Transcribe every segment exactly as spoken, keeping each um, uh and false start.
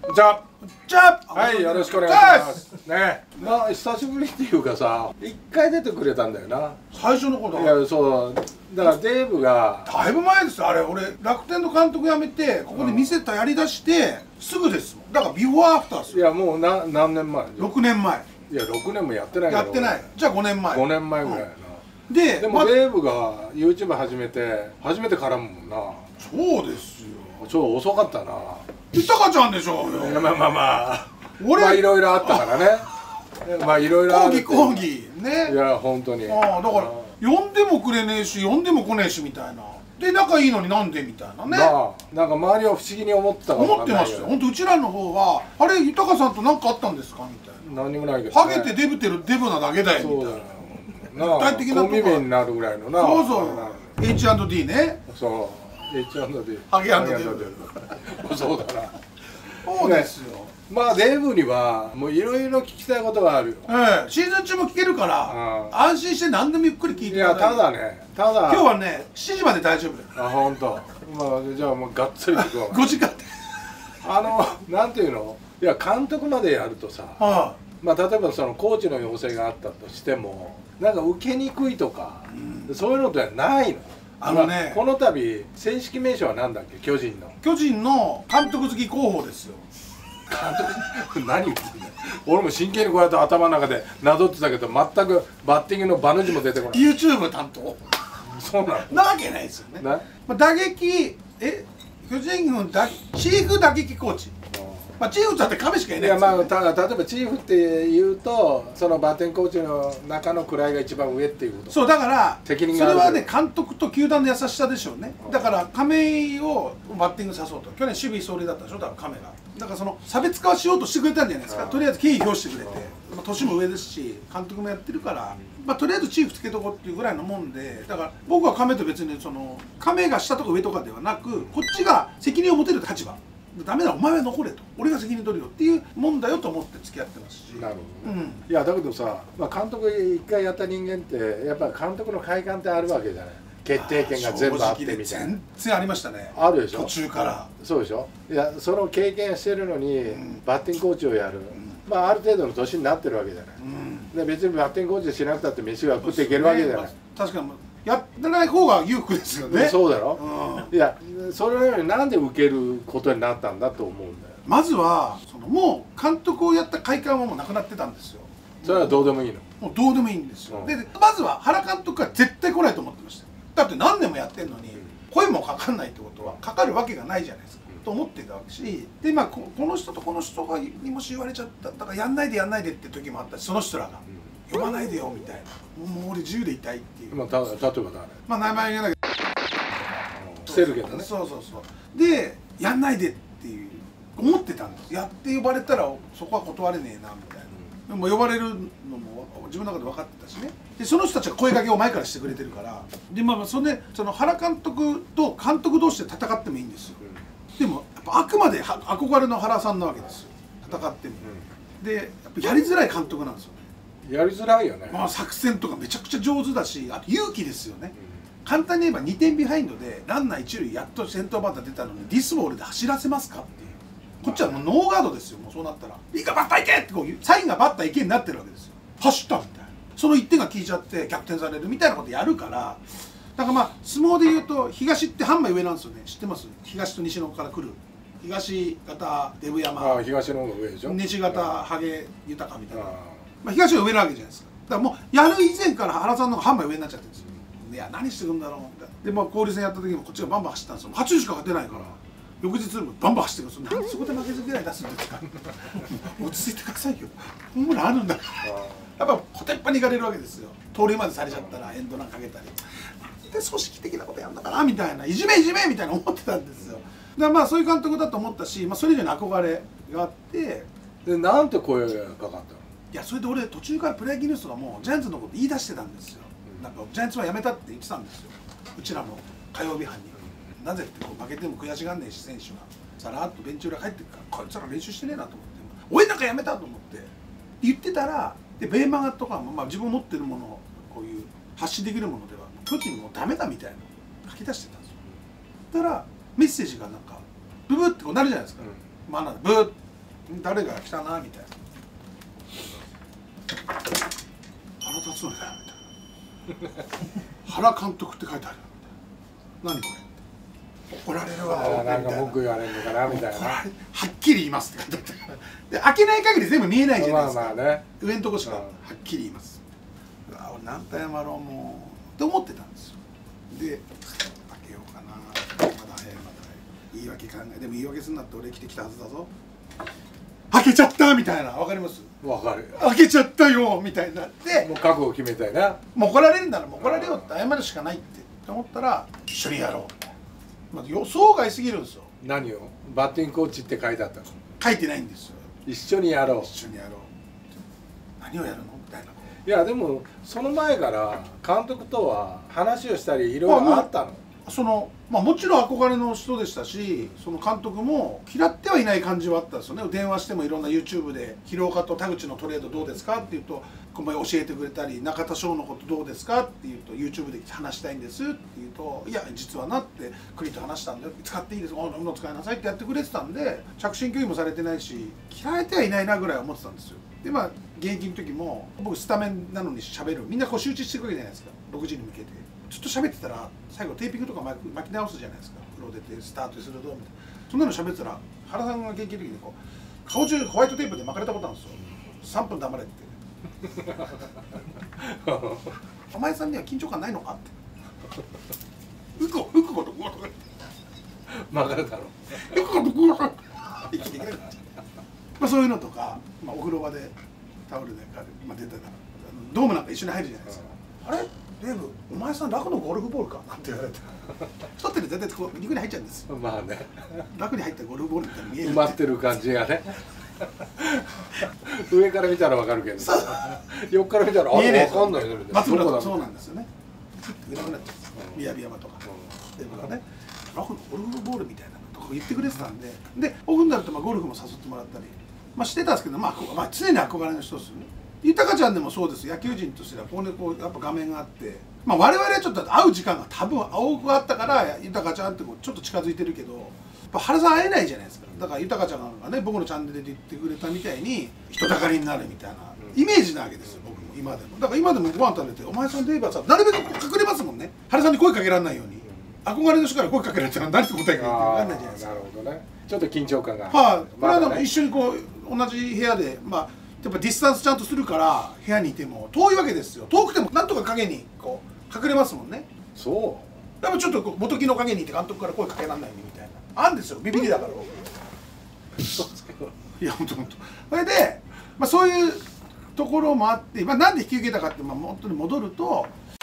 じゃあじゃあはい、よろしくお願いしますね。まあ久しぶりっていうかさ、一回出てくれたんだよな。 最初のこといや、そうだからデーブがだいぶ前ですよ。あれ俺楽天の監督辞めてここで見せたやりだしてすぐですもん。だからビフォーアフターですよ。 いやもうな何年前？ ろくねんまえ。 いやろくねんもやってないやってない。じゃあごねんまえ。 ごねんまえぐらいやな。 ででもデーブが YouTube 始めて初めて絡むもんな。 そうですよ。 ちょっと遅かったな。 豊ちゃんでしょうよ。 いやまあまあまあ俺まあいろいろあったからね。まあいろいろある。 講義講義ね。 いや本当に。 ああだから呼んでもくれねえし呼んでも来ねえしみたいな。で仲いいのになんでみたいなね。 なあなんか周りは不思議に思ってたかも思ってましたよ。本当うちらの方はあれ豊さんと何かあったんですかみたいな。 何にもないけど、 ハゲてデブてるデブなだけだよみたいな。 なあ具体的なとこコンビ名になるぐらいのな。 そうそう エイチアンドディー ね。 そう エイチアンドディーハゲアンドデブそうだな。 そうですよ。 まあデブにはもういろいろ聞きたいことがあるよ。 ええシーズン中も聞けるから安心して何でもゆっくり聞いていやただねただ今日はねしちじまで大丈夫だよ。 あ本当。まあじゃあもうがっつり聞くわ。 ごじかんであのなんていうのいや監督までやるとさ、 はまあ例えばそのコーチの要請があったとしてもなんか受けにくいとか、うん、そういうのってないの。 あのね、 まあ、この度正式名称は何だっけ巨人の巨人の監督付き候補ですよ。 監督何言ってんだよ。俺も真剣にこうやって頭の中でなぞってたけど全くバッティングの場の字も出てこない。 YouTube 担当そうなのなわけないですよね。まあ、打撃え巨人軍だチーフ打撃コーチ、まあ、チーフだって亀しかいないですよ、ね、 いやまあた例えばチーフっていうとそのバッティングコーチの中の位が一番上っていうこと。 そうだから責任がある。 それはね監督と球団の優しさでしょうね。だから亀井をバッティングさそうと去年守備走塁だったでしょ多分亀が。だからその差別化はしようとしてくれたんじゃないですか。とりあえず敬意表してくれて、まあ、年も上ですし監督もやってるから、まあ、とりあえずチーフつけとこうっていうぐらいのもんで、だから僕は亀と別にその亀が下とか上とかではなくこっちが責任を持てる立場。ダメだお前は残れと俺が責任取るよっていうもんだよと思って付き合ってますし。 なるほど、ね、 うん、 いやだけどさ、まあ、監督一回やった人間ってやっぱり監督の快感ってあるわけじゃない。決定権が全部あってみたいな。 全然ありましたね。 あるでしょ途中から。 そうでしょ。いやその経験してるのに、うん、バッティングコーチをやる、うん、まあある程度の年になってるわけじゃない、うん、で別にバッティングコーチしなくたって飯は食っていけるわけじゃない、ねまあ、確かにやってない方が裕福ですよね。 そうだろ、うん、いやそれよりなんで受けることになったんだと思うんだよ。 まずはそのもう監督をやった快感はもうなくなってたんですよ。 それはどうでもいいの。 もうどうでもいいんですよ、うん、でまずは原監督は絶対来ないと思ってました。だって何年もやってんのに、うん、声もかかんないってことはかかるわけがないじゃないですか、うん、と思ってたわけし、でまあ こ, この人とこの人がにもし言われちゃっただからやんないでやんないでって時もあったし、その人らが、うん、呼ばないでよみたいな、もう俺自由でいたいっていう、 まあ、た例えば誰、 まあ名前言えないけどしてるけどね。 そうそうそうでやんないでっていう思ってたんです。やって呼ばれたらそこは断れねえなみたいな、うん、でも呼ばれるのも自分の中で分かってたしね。でその人たちが声掛けを前からしてくれてるから、でまあそれでその原監督と監督同士で戦ってもいいんですよ、うん、でもやっぱあくまで憧れの原さんなわけですよ戦っても、うん、でやっぱやりづらい監督なんですよね。 やりづらいよね。 まあ作戦とかめちゃくちゃ上手だし、あと勇気ですよね、うん、簡単に言えばにてんビハインドでランナー一塁やっと先頭バッター出たのにディスボールで走らせますかっていう、こっちはもうノーガードですよ。もうそうなったらいいかバッター行けってこうサインがバッター行けになってるわけですよ。走ったみたいな、そのいってんが効いちゃって逆転されるみたいなことやるから、だからまあ相撲でいうと東って半枚上なんですよね。知ってます？東と西のから来る東方デブ山、 ああ東の方が上でしょ。 西方ハゲ豊みたいな、まあ東が上なわけじゃないですか。だからもうやる以前から原さんの方が半枚上になっちゃってるんですよ。いや何してくんだろうみたいな。でまあ交流戦やった時もこっちがバンバン走ったんですよ。はちじゅうしか勝てないから、翌日もバンバン走ってくるんですよ。なんでそこで負けず嫌い出すんですか落ち着いてくださいよ、ホームランあるんだからやっぱコテンパンに行かれるわけですよ。盗塁までされちゃったらエンドランかけたりで組織的なことやるのかなみたいな、いじめいじめみたいな思ってたんですよ。だからまあそういう監督だと思ったし、まあ、それ以上に憧れがあって、 でなんて声がかかったの。 いやそれで俺途中からプロ野球ニュースがもうジャイアンツのこと言い出してたんですよ、うん、なんかジャイアンツは辞めたって言ってたんですよ、うちらの火曜日班に、うん、なぜってこう負けても悔しがんねえし選手がさらっとベンチ裏帰ってくからこいつら練習してねえなと思って俺なんか辞めたと思って言ってたら、でベーマガとかも、まあ、自分持ってるものをこういう発信できるものでは巨人もうダメだみたいなのを書き出してたんですよ。だからメッセージがなんかブブってこうなるじゃないですか、うん、まあなんブー誰が来たなみたいな、腹立つのだよみたいな原監督って書いてあるよみたいな、何これ怒られるわなんか文句言われるのかなみたいな、 はっきり言いますって書いてあったで開けない限り全部見えないじゃないですか、 まあまあね、 上のとこしかはっきり言います、うわ俺何回謝ろうもうって思ってたんですよ。で開けようかな、まだ早いまだ早い、言い訳考えでも言い訳すんなって俺来てきたはずだぞ、開けちゃったみたいな、わかります？ わかる、 開けちゃったよみたいになって、 もう覚悟決めたいな、 もう怒られるんならもう怒られよって謝るしかないって思ったら一緒にやろうみたいな、まあ、予想外すぎるんですよ。 何をバッティングコーチって書いてあったの？ 書いてないんですよ。 一緒にやろう、 一緒にやろう、何をやるのみたいな。 いやでもその前から監督とは話をしたりいろいろあったの？ そのまあもちろん憧れの人でしたし、その監督も嫌ってはいない感じはあったんですよね。電話してもいろんな YouTube で廣岡と田口のトレードどうですかって言うと教えてくれたり、中田翔のことどうですかって言うと YouTube で話したいんですって言うと、いや実はなって栗と話したんだよ、使っていいですか、どんどん使いなさいってやってくれてたんで、着信拒否もされてないし嫌われてはいないなぐらい思ってたんですよ。でまあ現役の時も僕スタメンなのに喋る、みんなこう集中していくわけじゃないですか、ろくじに向けてちょっと喋ってたら最後テーピングとか巻き巻き直すじゃないですか、プロ出てスタートするとみたいな、そんなの喋ってたら原さんが現役の時にこう顔中ホワイトテープで巻かれたことあるんですよ。さんぷん黙れってお前さんには緊張感ないのかってうこうくことこうとか曲がるだろうくことこうとか息できなくなっちゃう、まあ、そういうのとか、まあ、お風呂場でタオルで、まあ、出てたらドームなんか一緒に入るじゃないですか、あれデーブお前さん楽のゴルフボールかなんて言われて太ってる絶対こう肉に入っちゃうんですよ。 まあね、 楽に入ったゴルフボールみたいに見える埋まってる感じがね上から見たらわかるけど横から見たらあれわかんないよね、 松村とかそうなんですよね、いなくなっちゃうんです、宮城山とかデーブがね楽のゴルフボールみたいなのとか言ってくれてたんで、でオフになるとまあゴルフも誘ってもらったり、まあ、してたんですけど、まあ、まあ常に憧れの人ですよね。豊ちゃんでもそうです。野球人としてはここにこうやっぱ画面があって、まあ、我々はちょっと会う時間が多分多くあったから豊ちゃんってこうちょっと近づいてるけど、やっぱ原さん会えないじゃないですか。だから豊ちゃんがね僕のチャンネルで言ってくれたみたいに人だかりになるみたいなイメージなわけですよ、僕も今でも。だから今でもご飯食べて「お前さんデーブはさ」なるべく隠れますもんね、原さんに声かけられないように。憧れの人から声かけられたら何て答えか分かんないじゃないですか。 なるほどね、ちょっと緊張感が、 はい、この間も一緒にこう同じ部屋でまあやっぱディスタンスちゃんとするから部屋にいても遠いわけですよ。遠くてもなんとか影にこう隠れますもんね。 そうやっぱちょっとこう元木の陰にいて監督から声かけられないみたいなあるんですよ、ビビりだから僕いや本当本当。それで、まあ、そういうところもあって、まあ、なんで引き受けたかって、まあ、本当に戻ると、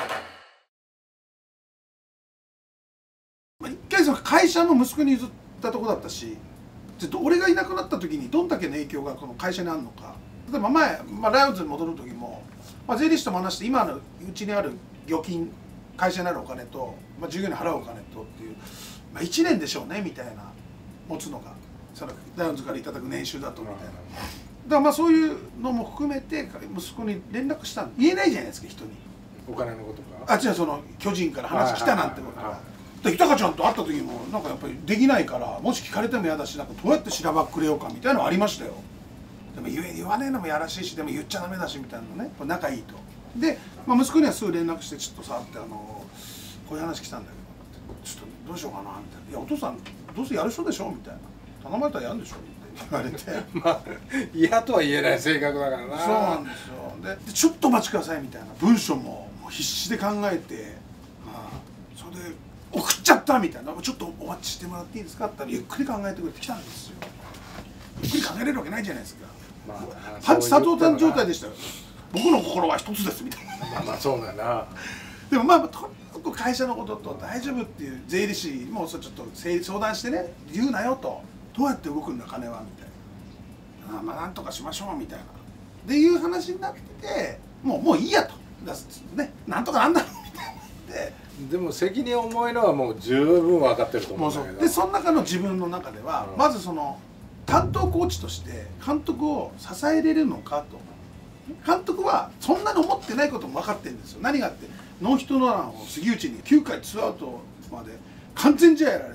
まあ、一回その会社の息子に譲ったとこだったし、俺がいなくなった時にどんだけの影響がこの会社にあるのか。例えば前、まあ、ライオンズに戻る時も、まあ、税理士とも話して今のうちにある預金会社にあるお金と、まあ、従業員に払うお金とっていう、まあ、いちねんでしょうねみたいな持つのがそのライオンズからいただく年収だとみたいな。だからまあそういうのも含めて息子に連絡したん言えないじゃないですか人に。 お金のことか、 あ違う、その巨人から話来たなんてことは。豊ちゃんと会った時もなんかやっぱりできないから、もし聞かれても嫌だし、なんかどうやって調べくれようかみたいなのありましたよ。でも言え言わねえのもやらしいし、でも言っちゃダメだしみたいなのね、仲いいと。で、まあ、息子にはすぐ連絡してちょっとさってあのこういう話来たんだけどちょっとどうしようかなみたいな「いやお父さんどうせやる人でしょ」みたいな「頼まれたらやるんでしょ」って言われてまあ嫌とは言えない性格だからな。 そうなんですよ。でちょっとお待ちくださいみたいな文章ももう必死で考えて、まあ、それで送っちゃったみたいな「ちょっとお待ちしてもらっていいですか?」って言ったらゆっくり考えてくれてきたんですよ。ゆっくり考えれるわけないじゃないですか。 まあ、 パンチ佐藤さん状態でしたよ。僕の心は一つですみたいな。 まあまあそうだな。 でもまあとにかく会社のことと大丈夫っていう税理士もちょっと相談してね、言うなよと、どうやって動くんだ金はみたいな、あまあなんとかしましょうみたいなっていう話になってて、もうもういいやと、ね、なんとかなんだろうみたいなで。 でも責任重いのはもう十分分かってると思うんだけど。 でその中の自分の中では、うん、まずその担当コーチとして監督を支えれるのかと。監督はそんなに思ってないことも分かってるんですよ。何があってノーヒットノーランを杉内にきゅうかいツーアウトまで完全試合やられてて、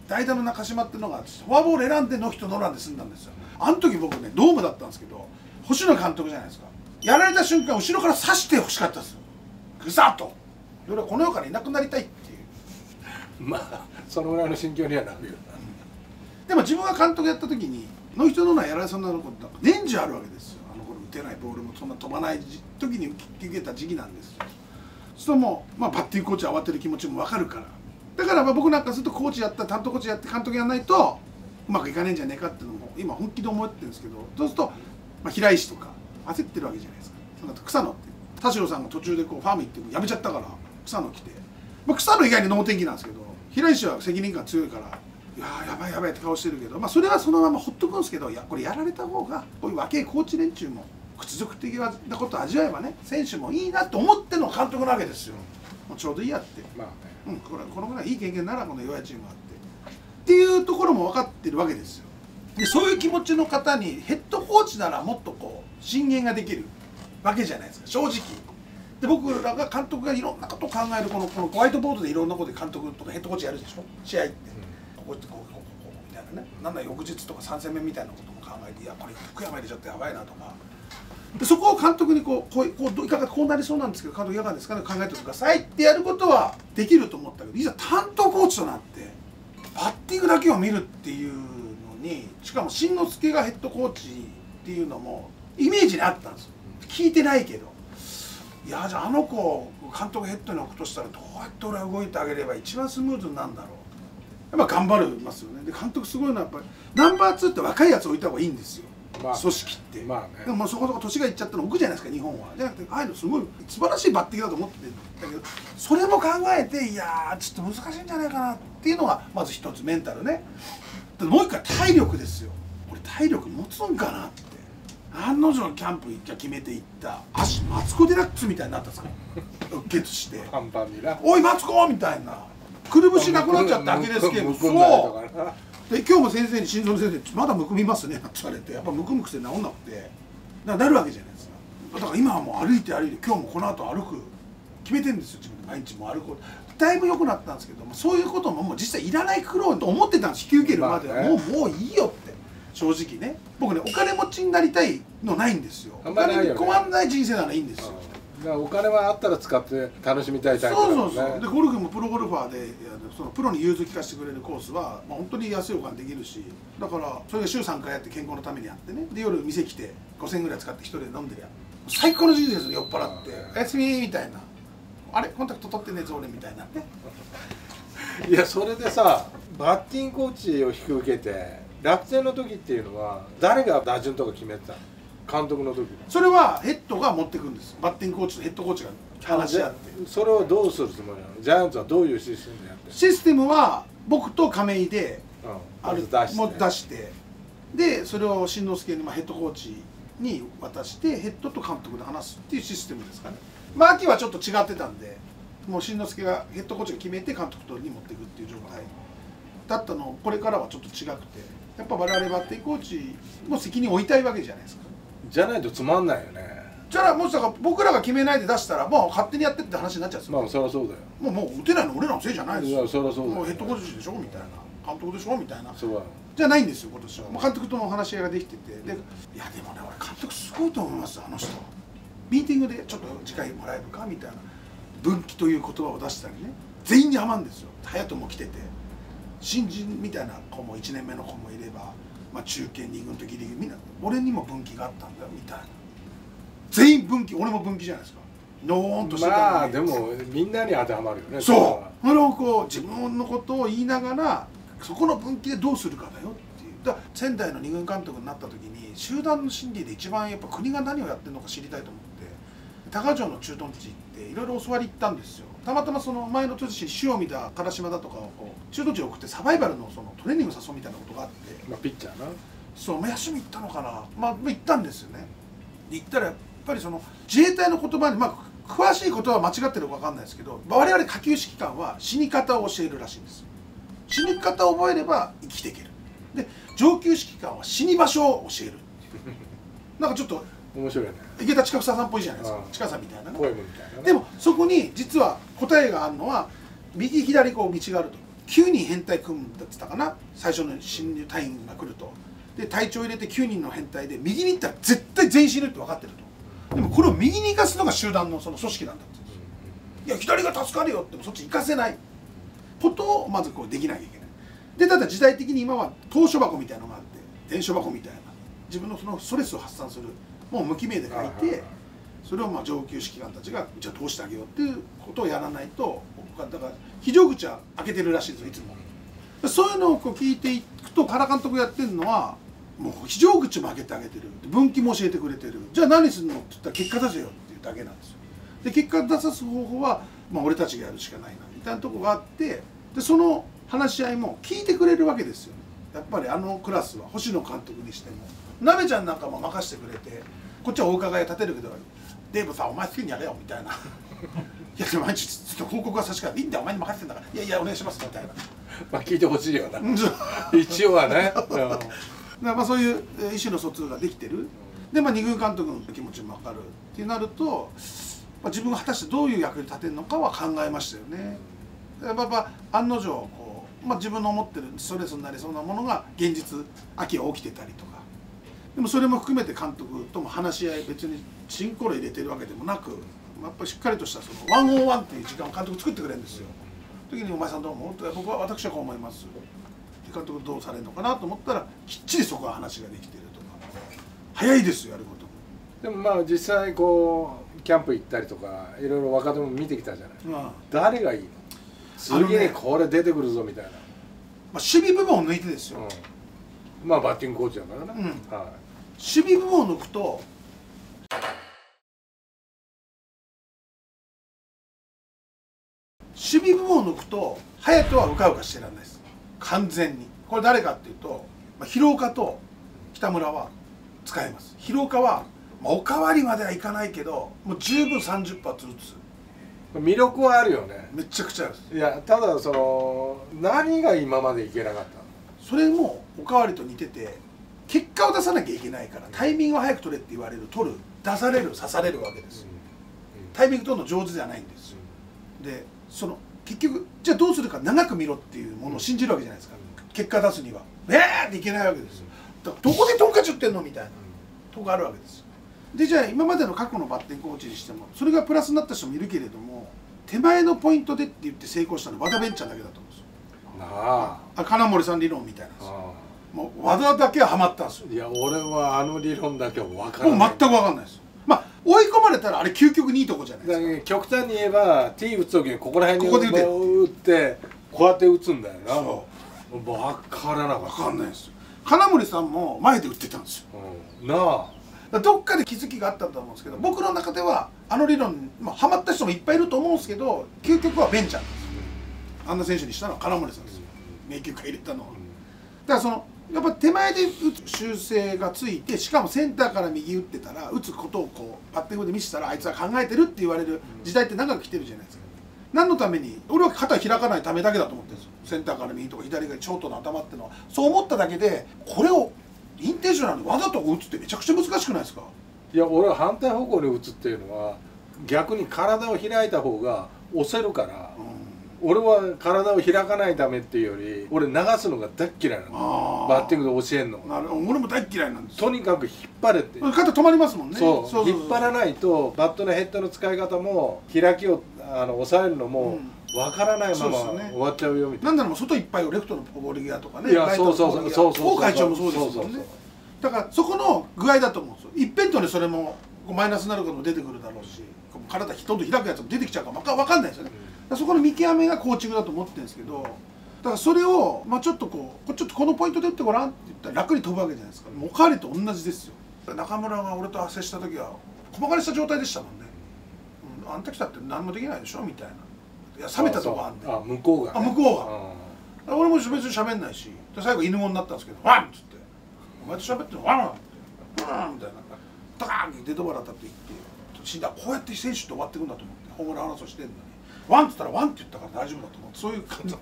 代打の中島っていうのがフォアボール選んでノーヒットノーランで済んだんですよ。あの時僕ねドームだったんですけど、星野監督じゃないですか。やられた瞬間後ろから刺してほしかったですよ、ぐさっと。俺はこの世からいなくなりたいっていう。 まあそのぐらいの心境にはなるよな、うん、 でも自分が監督やった時にノーヒットノーランやられそうなことなんか年中あるわけですよ。あの頃打てないボールもそんな飛ばない時に受けた時期なんですよ。そうもう、まあ、バッティングコーチは慌てる気持ちも分かるから、だからまあ僕なんかするとコーチやった担当コーチやって監督やらないとうまくいかねえんじゃねえかっていうのも今本気で思ってるんですけど、そうすると、まあ、平石とか焦ってるわけじゃないですか。その後草野って田代さんが途中でこうファーム行ってやめちゃったから草野来て、まあ、草野以外に能天気なんですけど、平石は責任感強いから、いやーやばいやばいって顔してるけど、まあ、それはそのままほっとくんですけど、いやこれやられた方がこういう若いコーチ連中も屈辱的なことを味わえばね、選手もいいなと思っての監督なわけですよ。もうちょうどいいやって、まあね、うん、これこのぐらいいい経験ならこの弱いチームがあってっていうところも分かってるわけですよ。でそういう気持ちの方にヘッドコーチならもっとこう進言ができるわけじゃないですか、正直。で僕らが監督がいろんなことを考えるこのこのホワイトボードでいろんなことで監督とかヘッドコーチやるでしょ、試合って、うん、こうやってこうこうこうこうみたいなね、なんだ翌日とかさん戦目みたいなことも考えて、いやこれ福山入れちゃってやばいなとか。でそこを監督にこうこうこういかがこうなりそうなんですけど監督いかがですかね、考えてくださいってやることはできると思ったけど、いざ担当コーチとなってバッティングだけを見るっていうのに、しかも新之助がヘッドコーチっていうのもイメージにあったんですよ。聞いてないけど、いやじゃああの子を監督ヘッドに置くとしたらどうやって俺は動いてあげれば一番スムーズになるんだろう。やっぱ頑張るますよね。で監督すごいのはやっぱりナンバーツーって若いやつ置いた方がいいんですよ、まあ、組織って、まあね、でもそこそこ年がいっちゃったの置くじゃないですか日本は。じゃなくてああいうのすごい素晴らしいバッティングだと思ってるんだけど、それも考えていやーちょっと難しいんじゃないかなっていうのがまず一つメンタルね。もう一回体力ですよ。俺体力持つんかなって、案の定キャンプ決めていった足マツコ・デラックスみたいになったんですかうっ血してパンパンにな、おいマツコみたいな、くるぶしなくなっちゃってアキレス腱もそうで、今日も先生に心臓の先生まだむくみますねって言われて、やっぱむくむくせ治んなくてだからなるわけじゃないですか。だから今はもう歩いて歩いて今日もこの後歩く決めてるんですよ自分で、毎日も歩く。だいぶ良くなったんですけども、そういうことももう実際いらない苦労と思ってたんです。引き受けるまではもうもういいよって正直ね。僕ねお金持ちになりたいのないんですよ。お金に困らない人生ならいいんですよ。 だからお金はあったら使って楽しみたいタイプだもんね。 そうそうそう。でゴルフもプロゴルファーでそのプロに融通聞かせてくれるコースは、まあ、本当に安いお金できるし、だからそれが週さんかいやって健康のためにやってね、で夜店来てごせんえんぐらい使って一人で飲んでりゃ最高の人生ですよ。酔っ払って「おやすみ」みたいな、あれコンタクト取ってねえぞ俺みたいなね。 いやそれでさバッティングコーチを引き受けて楽天の時っていうのは誰が打順とか決めてたの？監督の時。それはヘッドが持ってくるんです。バッティングコーチとヘッドコーチが話し合って。それをどうするつもりなの？ジャイアンツはどういうシステムでやってる？システムは僕と亀井で、うん、ある出して、も出してでそれを新之助に、まあ、ヘッドコーチに渡してヘッドと監督で話すっていうシステムですかね。まあ秋はちょっと違ってたんで、もう新之助がヘッドコーチが決めて監督とに持っていくっていう状態だったのを、これからはちょっと違くて、やっぱ我々バッティングコーチも責任を負いたいわけじゃないですか。じゃないとつまんないよね。じゃあもしだから僕らが決めないで出したらもう勝手にやってって話になっちゃうんですよ。まあそりゃそうだよ。もうもう打てないの俺らのせいじゃないですよ。そりゃそうだよ。もうヘッドコーチでしょみたいな、監督でしょみたいな。そうじゃないんですよ今年は。もう監督との話し合いができてて、でいやでもね俺監督すごいと思いますあの人。ミーティングでちょっと次回もらえるかみたいな分岐という言葉を出したりね、全員にハマるんですよ。隼人も来てて新人みたいな子もいちねんめの子もいれば、まあ、中堅に軍とギリギリみんな俺にも分岐があったんだよみたいな。全員分岐、俺も分岐じゃないですか。のーんとしてたのに。まあでもみんなに当てはまるよね。そうそれをこう自分のことを言いながらそこの分岐でどうするかだよっていう。だから仙台の二軍監督になった時に集団の心理で一番やっぱ国が何をやってるのか知りたいと思って高城の駐屯地行っていろいろ教わり行ったんですよ。たまたまその前の年に塩見だ唐島だとかをこう駐屯地に送ってサバイバルのそのトレーニング誘うみたいなことがあって、まあピッチャーなそう、まあ、休み行ったのかな、まあ行ったんですよね。で行ったらやっぱりその自衛隊の言葉に、まあ詳しいことは間違ってるか分かんないですけど、我々下級指揮官は死に方を教えるらしいんです。死に方を覚えれば生きていける。で上級指揮官は死に場所を教えるなんかちょっと面白いね。池田近草さんっぽいじゃないですか。近さみたいなね。ポエムみたいなね。でもそこに実は答えがあるのは右左こう道があると。 きゅうにん編隊組むんだって言ったかな、最初の新入隊員が来ると。で隊長入れてきゅうにんの編隊で右に行ったら絶対全員死ぬって分かってると。でもこれを右に行かすのが集団のその組織なんだって。いや左が助かるよってもそっち行かせないことをまずこうできなきゃいけない。でただ時代的に今は投書箱みたいなのがあって、伝書箱みたいな自分のそのストレスを発散するもう無記名で書いて、それをまあ上級指揮官たちがじゃあ通してあげようっていうことをやらないと、だから非常口は開けてるらしいですよいつも。そういうのをこう聞いていくと原監督やってるのはもう非常口も開けてあげてる、分岐も教えてくれてる、じゃあ何するのって言ったら結果出せよっていうだけなんですよ。で結果出さす方法は、まあ、俺たちがやるしかないなみたいなとこがあって、でその話し合いも聞いてくれるわけですよね。やっぱりあのクラスは星野監督にしてもなべちゃんなんかも任せてくれて、こっちはお伺い立てるけど「デーブさんお前好きにやれよ」みたいな「いやでも毎日ちょっと報告は差し替えていいんだよお前に任せてんだからいやいやお願いします」みたいな。 まあ聞いてほしいよな一応はね。 まあそういう意思の疎通ができてる。でまあ二軍監督の気持ちも分かるってなると、まあ、自分が果たしてどういう役に立てるのかは考えましたよね。やっぱ案の定こう、まあ、自分の思ってるストレスになりそうなものが現実秋は起きてたりとか、でもそれも含めて監督とも話し合い、別にチンコロ入れてるわけでもなく、やっぱりしっかりとしたそのワンオンワンっていう時間を監督作ってくれるんですよ。時に「お前さんどう思う?」って「僕は私はこう思います」監督どうされるのかなと思ったらきっちりそこは話ができてるとか、早いですよやることも。でもまあ実際こうキャンプ行ったりとかいろいろ若手も見てきたじゃない、うん、誰がいいの次にこれ出てくるぞみたいな、ね、 まあ、守備部門を抜いてですよ、 うん、まあバッティングコーチだからね、うん、はい、 守備部門を抜くと守備部門を抜くと隼人はうかうかしてらんないです完全に。これ誰かっていうと、まあ、廣岡と北村は使えます。廣岡は、まあ、おかわりまではいかないけどもう十分さんじゅっぱつ打つ魅力はあるよね。 めちゃくちゃある。 いやただその何が今までいけなかったの。 それもおかわりと似てて結果を出さなきゃいけないからタイミングを早く取れって言われる、取る、出される、刺されるわけですよ、うんうん、タイミング取るの上手じゃないんですよ、うん、でその結局じゃあどうするか長く見ろっていうものを信じるわけじゃないですか、うん、結果出すにはえーっていけないわけですよ。だからどこでトンカチ打ってんのみたいなとこあるわけですよ。でじゃあ今までの過去のバッティングコーチにしてもそれがプラスになった人もいるけれども、手前のポイントでって言って成功したのは和田ベンちゃんだけだと思うんですよ。ああ金森さん理論みたいな。もう和田だけはハマったんですよ。 いや俺はあの理論だけは分からない。 もう全く分かんないです。まあ追い込まれたらあれ究極にいいとこじゃないですか。 極端に言えば T 打つ時にここら辺にここで打ってこうやって打つんだよな。そう分からなかった。 分かんないですよ。金森さんも前で打ってたんですよ、 うん、なあどっかで気づきがあったと思うんですけど、僕の中ではあの理論、まあ、ハマった人もいっぱいいると思うんですけど究極はベンちゃんですよ。あんな選手にしたのは金森さんですよ、名球会入れたのは。だからそのやっぱ手前で打つ修正がついて、しかもセンターから右打ってたら打つことをこうパッティングで見せたらあいつは考えてるって言われる時代って長く来てるじゃないですか。何のために、俺は肩開かないためだけだと思ってるんですよ。センターから右とか左がショートの頭っていうのはそう思っただけで、これをインテンショナルでわざと打つってめちゃくちゃ難しくないですか。 いや俺は反対方向に打つっていうのは逆に体を開いた方が押せるから、うん、俺は体を開かないためっていうより俺流すのが大っ嫌いなの。バッティングで教えんの。 なるほど、俺も大っ嫌いなんです。 とにかく引っ張れって。 肩止まりますもんね。 そう、そうそうそう、引っ張らないとバットのヘッドの使い方も開きをあの抑えるのも、うん、分からないまま終わっちゃうよみたいな。 なんならもう外いっぱいをレフトのポールギアとかね、 いやそうそうそうそうそう、 王会長もそうですもんね。だからそこの具合だと思うんですよ。一辺倒にそれもマイナスになることも出てくるだろうし、体どんどん開くやつも出てきちゃうか分かんないですよね。うん、そこの見極めがコーチングだと思ってるんですけど、だからそれをまあちょっとこうちょっとこのポイントで打ってごらんって言ったら楽に飛ぶわけじゃないですか。もうおかわりと同じですよ。中村が俺と接した時は小馬鹿にした状態でしたもんね。うん、あんた来たって何もできないでしょみたいな。いや冷めたとこあんで。 あ向こうが、ね、 あ向こうが。俺も別に喋んないし、最後犬語になったんですけど、ワンっつって、お前と喋ってるのワンワンみたいな、ダーンってデッドボール当たっていって、死んだ。こうやって選手って終わっていくんだと思って、ホームラン争いしてるのに、ワンって言ったらワンって言ったから大丈夫だと思って、そういう感じ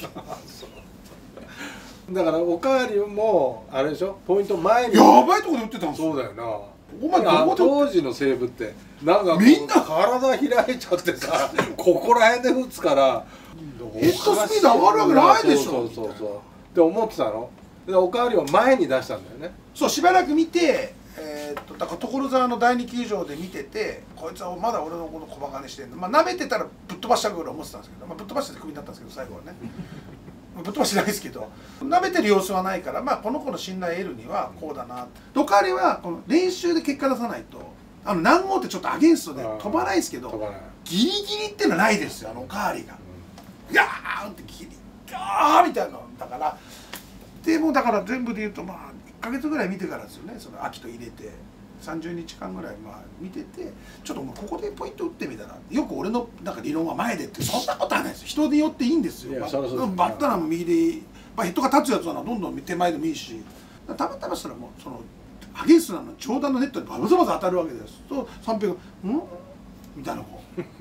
だからおかわりもあれでしょ、ポイント前にやばいとこで打ってたんですよ。 そうだよな。 お前どこで当時の西武ってなんかみんな体開いちゃってさここら辺で打つからヘッドスピード上がるわけないでしょ。 そうそうそうそうって思ってたので、おかわりを前に出したんだよね。 そう、しばらく見て、えー、っとだから所沢のだいに球場で見てて、こいつはまだ俺のこと小バカにしてんの、まあ舐めてたらぶっ飛ばしたぐらい思ってたんですけど、まあ、ぶっ飛ばしてクビになったんですけど最後はねぶっ飛ばしてないですけど、舐めてる様子はないから、まあこの子の信頼を得るにはこうだな。ドカーレはこの練習で結果出さないと、あの南郷ってちょっとアゲンストで飛ばないですけど、ギリギリっていうのはないですよ、あのおかわりが。ガーンってギリガーみたいなのだから。でもだから全部で言うとまあいっかげつぐらい見てからですよね。その秋と入れてさんじゅうにちかんぐらいまあ見てて、ちょっともうここでポイント打ってみたら、よく俺のなんか理論は前でって、そんなことはないですよ。人によっていいんですよ。バッターも右でいい、まあ、ヘッドが立つやつはどんどん手前でもいいし、たまたましたらもうそのアゲンストなの長打のネットにババババ当たるわけですと、三平が「ん?」みたいなこ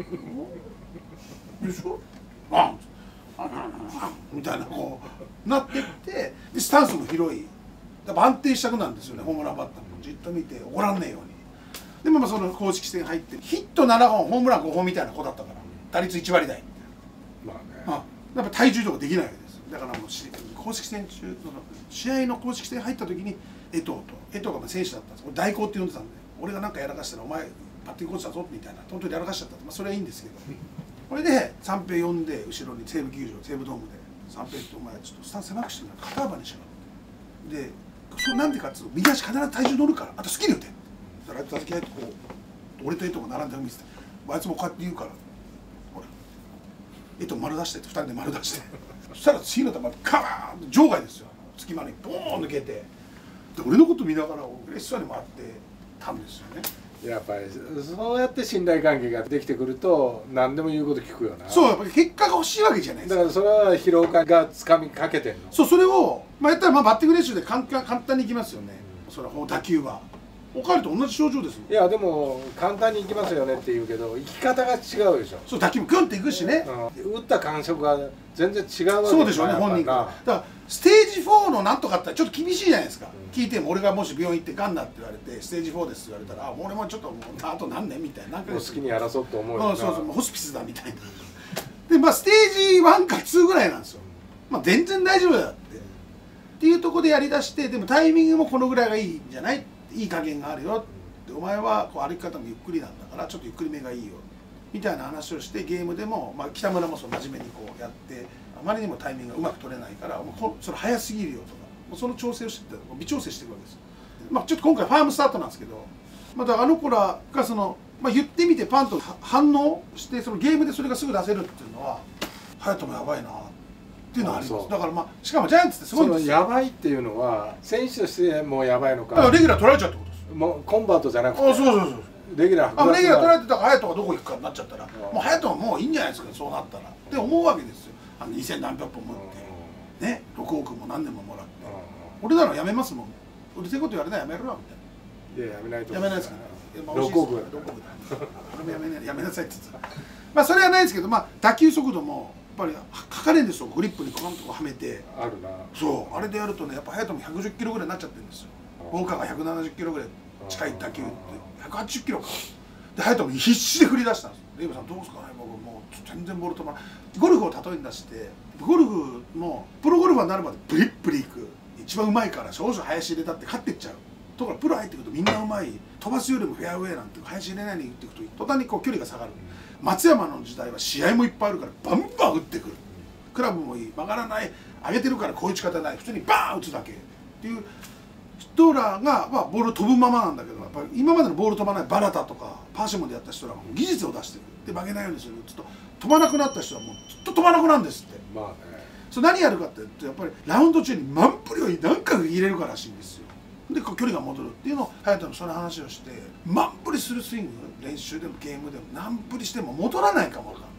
う「でしょあん」みたいなこうなってって、でスタンスも広い、だから安定したくなんですよね。ホームランバッターもじっと見て怒らんねえように。でもまあその公式戦入ってヒットななほんホームランごほんみたいな子だったから、打率いちわりだいみたいな。まあね、あやっぱ体重とかできないわけですよ。だからもう公式戦中の試合の公式戦入った時に江藤と江藤がまあ選手だったんです。俺代行って呼んでたんで、俺が何かやらかしたらお前バッティングコーチだぞみたいな、本当にやらかしちゃったって、まあ、それはいいんですけどこれで三平呼んで後ろに西武球場西武ドームで三平ってお前ちょっとスタンス狭くしてみな、肩幅にしろで、それなんでかっつうと右足必ず体重乗るから、あと好きに打て。だから打席入ってこう俺と江藤が並んで見せて、あいつもこうやって言うから、ほら江藤丸出してってふたりで丸出してそしたら次の球カーンと場外ですよ、隙間にボーン抜けて、で俺のこと見ながら嬉しそうに回ってたんですよね。 やっぱりそうやって信頼関係ができてくると何でも言うこと聞くよな。 そう、やっぱり結果が欲しいわけじゃないですか。 だからそれは広岡がつかみかけてんの。 そう、それを、まあ、やったらまあバッティング練習で簡単簡単にいきますよね、うん、それは打球はおかわりと同じ症状ですもん。 いやでも簡単にいきますよねって言うけど、行き方が違うでしょ。 そう、打球もグンっていくしね、 うん、打った感触が全然違うわけ。 そうでしょうね、本人が。だからステージフォーのなんとかってちょっと厳しいじゃないですか、うん、聞いても俺がもし病院行ってガンだって言われてステージフォーですって言われたら、あ俺もちょっともうあと何年みたいな、なんか好きにやらそうと思うよな。 うん、そうそう、ホスピスだみたいなでまあステージワンかツーぐらいなんですよ。まあ全然大丈夫だってっていうところでやりだして、でもタイミングもこのぐらいがいいんじゃない、いい加減があるよって、お前はこう歩き方もゆっくりなんだからちょっとゆっくりめがいいよみたいな話をして、ゲームでも、まあ、北村もそう真面目にこうやって、あまりにもタイミングがうまく取れないからもうこそれ早すぎるよとか、もうその調整をしてて微調整していくわけですよ。まあちょっと今回ファームスタートなんですけど、またあの子らがその、まあ、言ってみてパンと反応してそのゲームでそれがすぐ出せるっていうのは隼人もやばいなっていうのはあります。だからまあしかもジャイアンツってすごいんですよ。 そのやばいっていうのは選手としてもやばいのか、 だからレギュラー取られちゃうってことです。 もうコンバートじゃなくて、 あそうそうそうレギュラーあレギュラー取られてたから隼人がどこ行くかになっちゃったら、もう隼人はもういいんじゃないですか、そうなったらって思うわけですよ。あのにせん何百本持ってね、ろくおくも何年ももらって、俺ならやめますもん、うるせえこと言われたらやめろよみたいな。 いややめないとやめないですかね。 ろくおくろくおくだ俺もやめない、やめなさいって言ってた。まあそれはないですけど、まあ打球速度もやっぱりかかれんですよ、グリップにコンとはめて。 あるな。 そうあれでやるとね、やっぱ隼人もひゃくじゅっキロぐらいになっちゃってるんですよ。ウォーカーがひゃくななじゅっキロぐらい近い打球ってひゃくはちじゅっキロかで、隼人も必死で振り出したんですよ。レイブさんどうですかね、僕もう全然ボール止まらない。ゴルフを例えに出して、ゴルフもプロゴルファーになるまでブリッブリいく、一番うまいから少々林入れたって勝ってっちゃうところ、プロ入ってくるとみんなうまい、飛ばすよりもフェアウェイなんて林入れないように打っていくと途端にこう距離が下がる。松山の時代は試合もいっぱいあるからバンバン打ってくる、クラブもいい、曲がらない、上げてるからこういう打ち方ない、普通にバーン打つだけっていう人らが、まあ、ボール飛ぶままなんだけど、やっぱり今までのボール飛ばないバラタとかパーシモンでやった人らが技術を出してるで曲げないようにする、ちょっと飛ばなくなった人はもうずっと飛ばなくなるんですって。 まあね、 それ何やるかって言うと、やっぱりラウンド中に万振りを何回入れるからしいんですよ。でこう距離が戻るっていうのを隼人のその話をして、万振りするスイング、練習でもゲームでも何振りしても戻らないかもわかんない。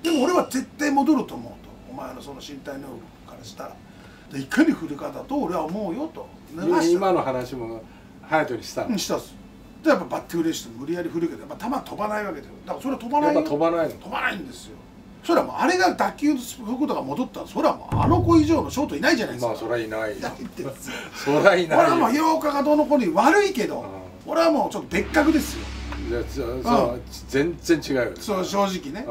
でも俺は絶対戻ると思うと、お前のその身体能力からしたらでいかに振るかだと俺は思うよと。 今の話も隼人にしたの？ うん、したっす。でやっぱバッティング練習で無理やり振るけど、やっぱ球飛ばないわけで、だからそれは飛ばないよ。 やっぱ飛ばないの？ 飛ばないんですよ。それはもうあれが打球速度が戻ったら、それはもうあの子以上のショートいないじゃないですか。 まあそれはいない。 いないってそれはいない。 俺はもう評価がどうの子に悪いけど、うん、俺はもうちょっと別格ですよ。 そう、全然違うよね。 そう正直ね。 うん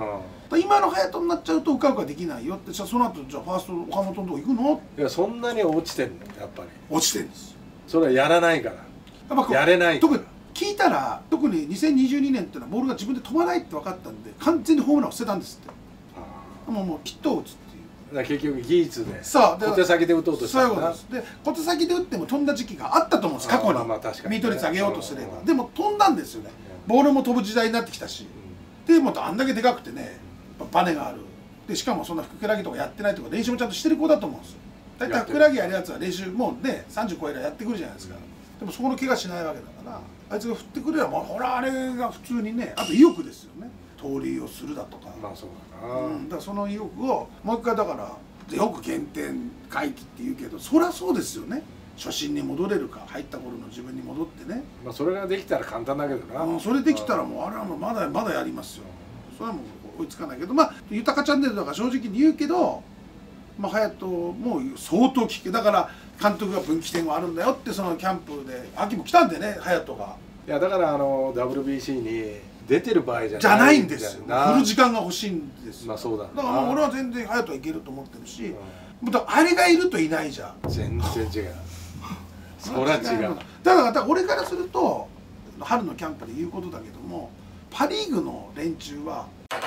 今の隼人になっちゃうとうかうかできないよって、じゃあその後じゃあファースト岡本のとこ行くの？ いやそんなに落ちてんのやっぱり。 落ちてるんです。 それはやらないから。 やっぱやれない。 特に聞いたら特ににせんにじゅうにねんっていうのはボールが自分で飛ばないって分かったんで完全にホームランを捨てたんですって。もうもうヒットを打つっていう。 だから結局技術で小手先で打とうとしたんだ。 で小手先で打っても飛んだ時期があったと思うんです過去に。ミート率上げようとすれば。でも飛んだんですよね。ボールも飛ぶ時代になってきたし、でもあんだけでかくてねバネがあるで、しかもそんなふくらぎとかやってないとか練習もちゃんとしてる子だと思うんですよ。大体ふくらぎやるやつは練習もうねさんじゅう超えらやってくるじゃないですか。でもそこの怪我しないわけだから、あいつが振ってくればもうほらあれが普通にね、あと意欲ですよね。盗塁をするだとか。 まあそうだな、 うん、だからその意欲をもう一回だからよく原点回帰って言うけど、そりゃそうですよね。初心に戻れるか、入った頃の自分に戻ってね。 まあそれができたら簡単だけどな、 うん、それできたらもうあれはもうまだまだやりますよ。それはもう追いつかないけど、まあ豊かチャンネルだから正直に言うけど、まあ隼人も相当聞け、だから監督が分岐点があるんだよって、そのキャンプで秋も来たんでね隼人が。 いやだからあの ダブリュービーシー に出てる場合じゃないじゃないんですよ。振る時間が欲しいんですよ。 まあそうだ。 だから俺は全然隼人はいけると思ってるし、うん、だあれがいるといないじゃん。 全然違う。そりゃ違う。 だからだから俺からすると春のキャンプで言うことだけども、パ・リーグの連中は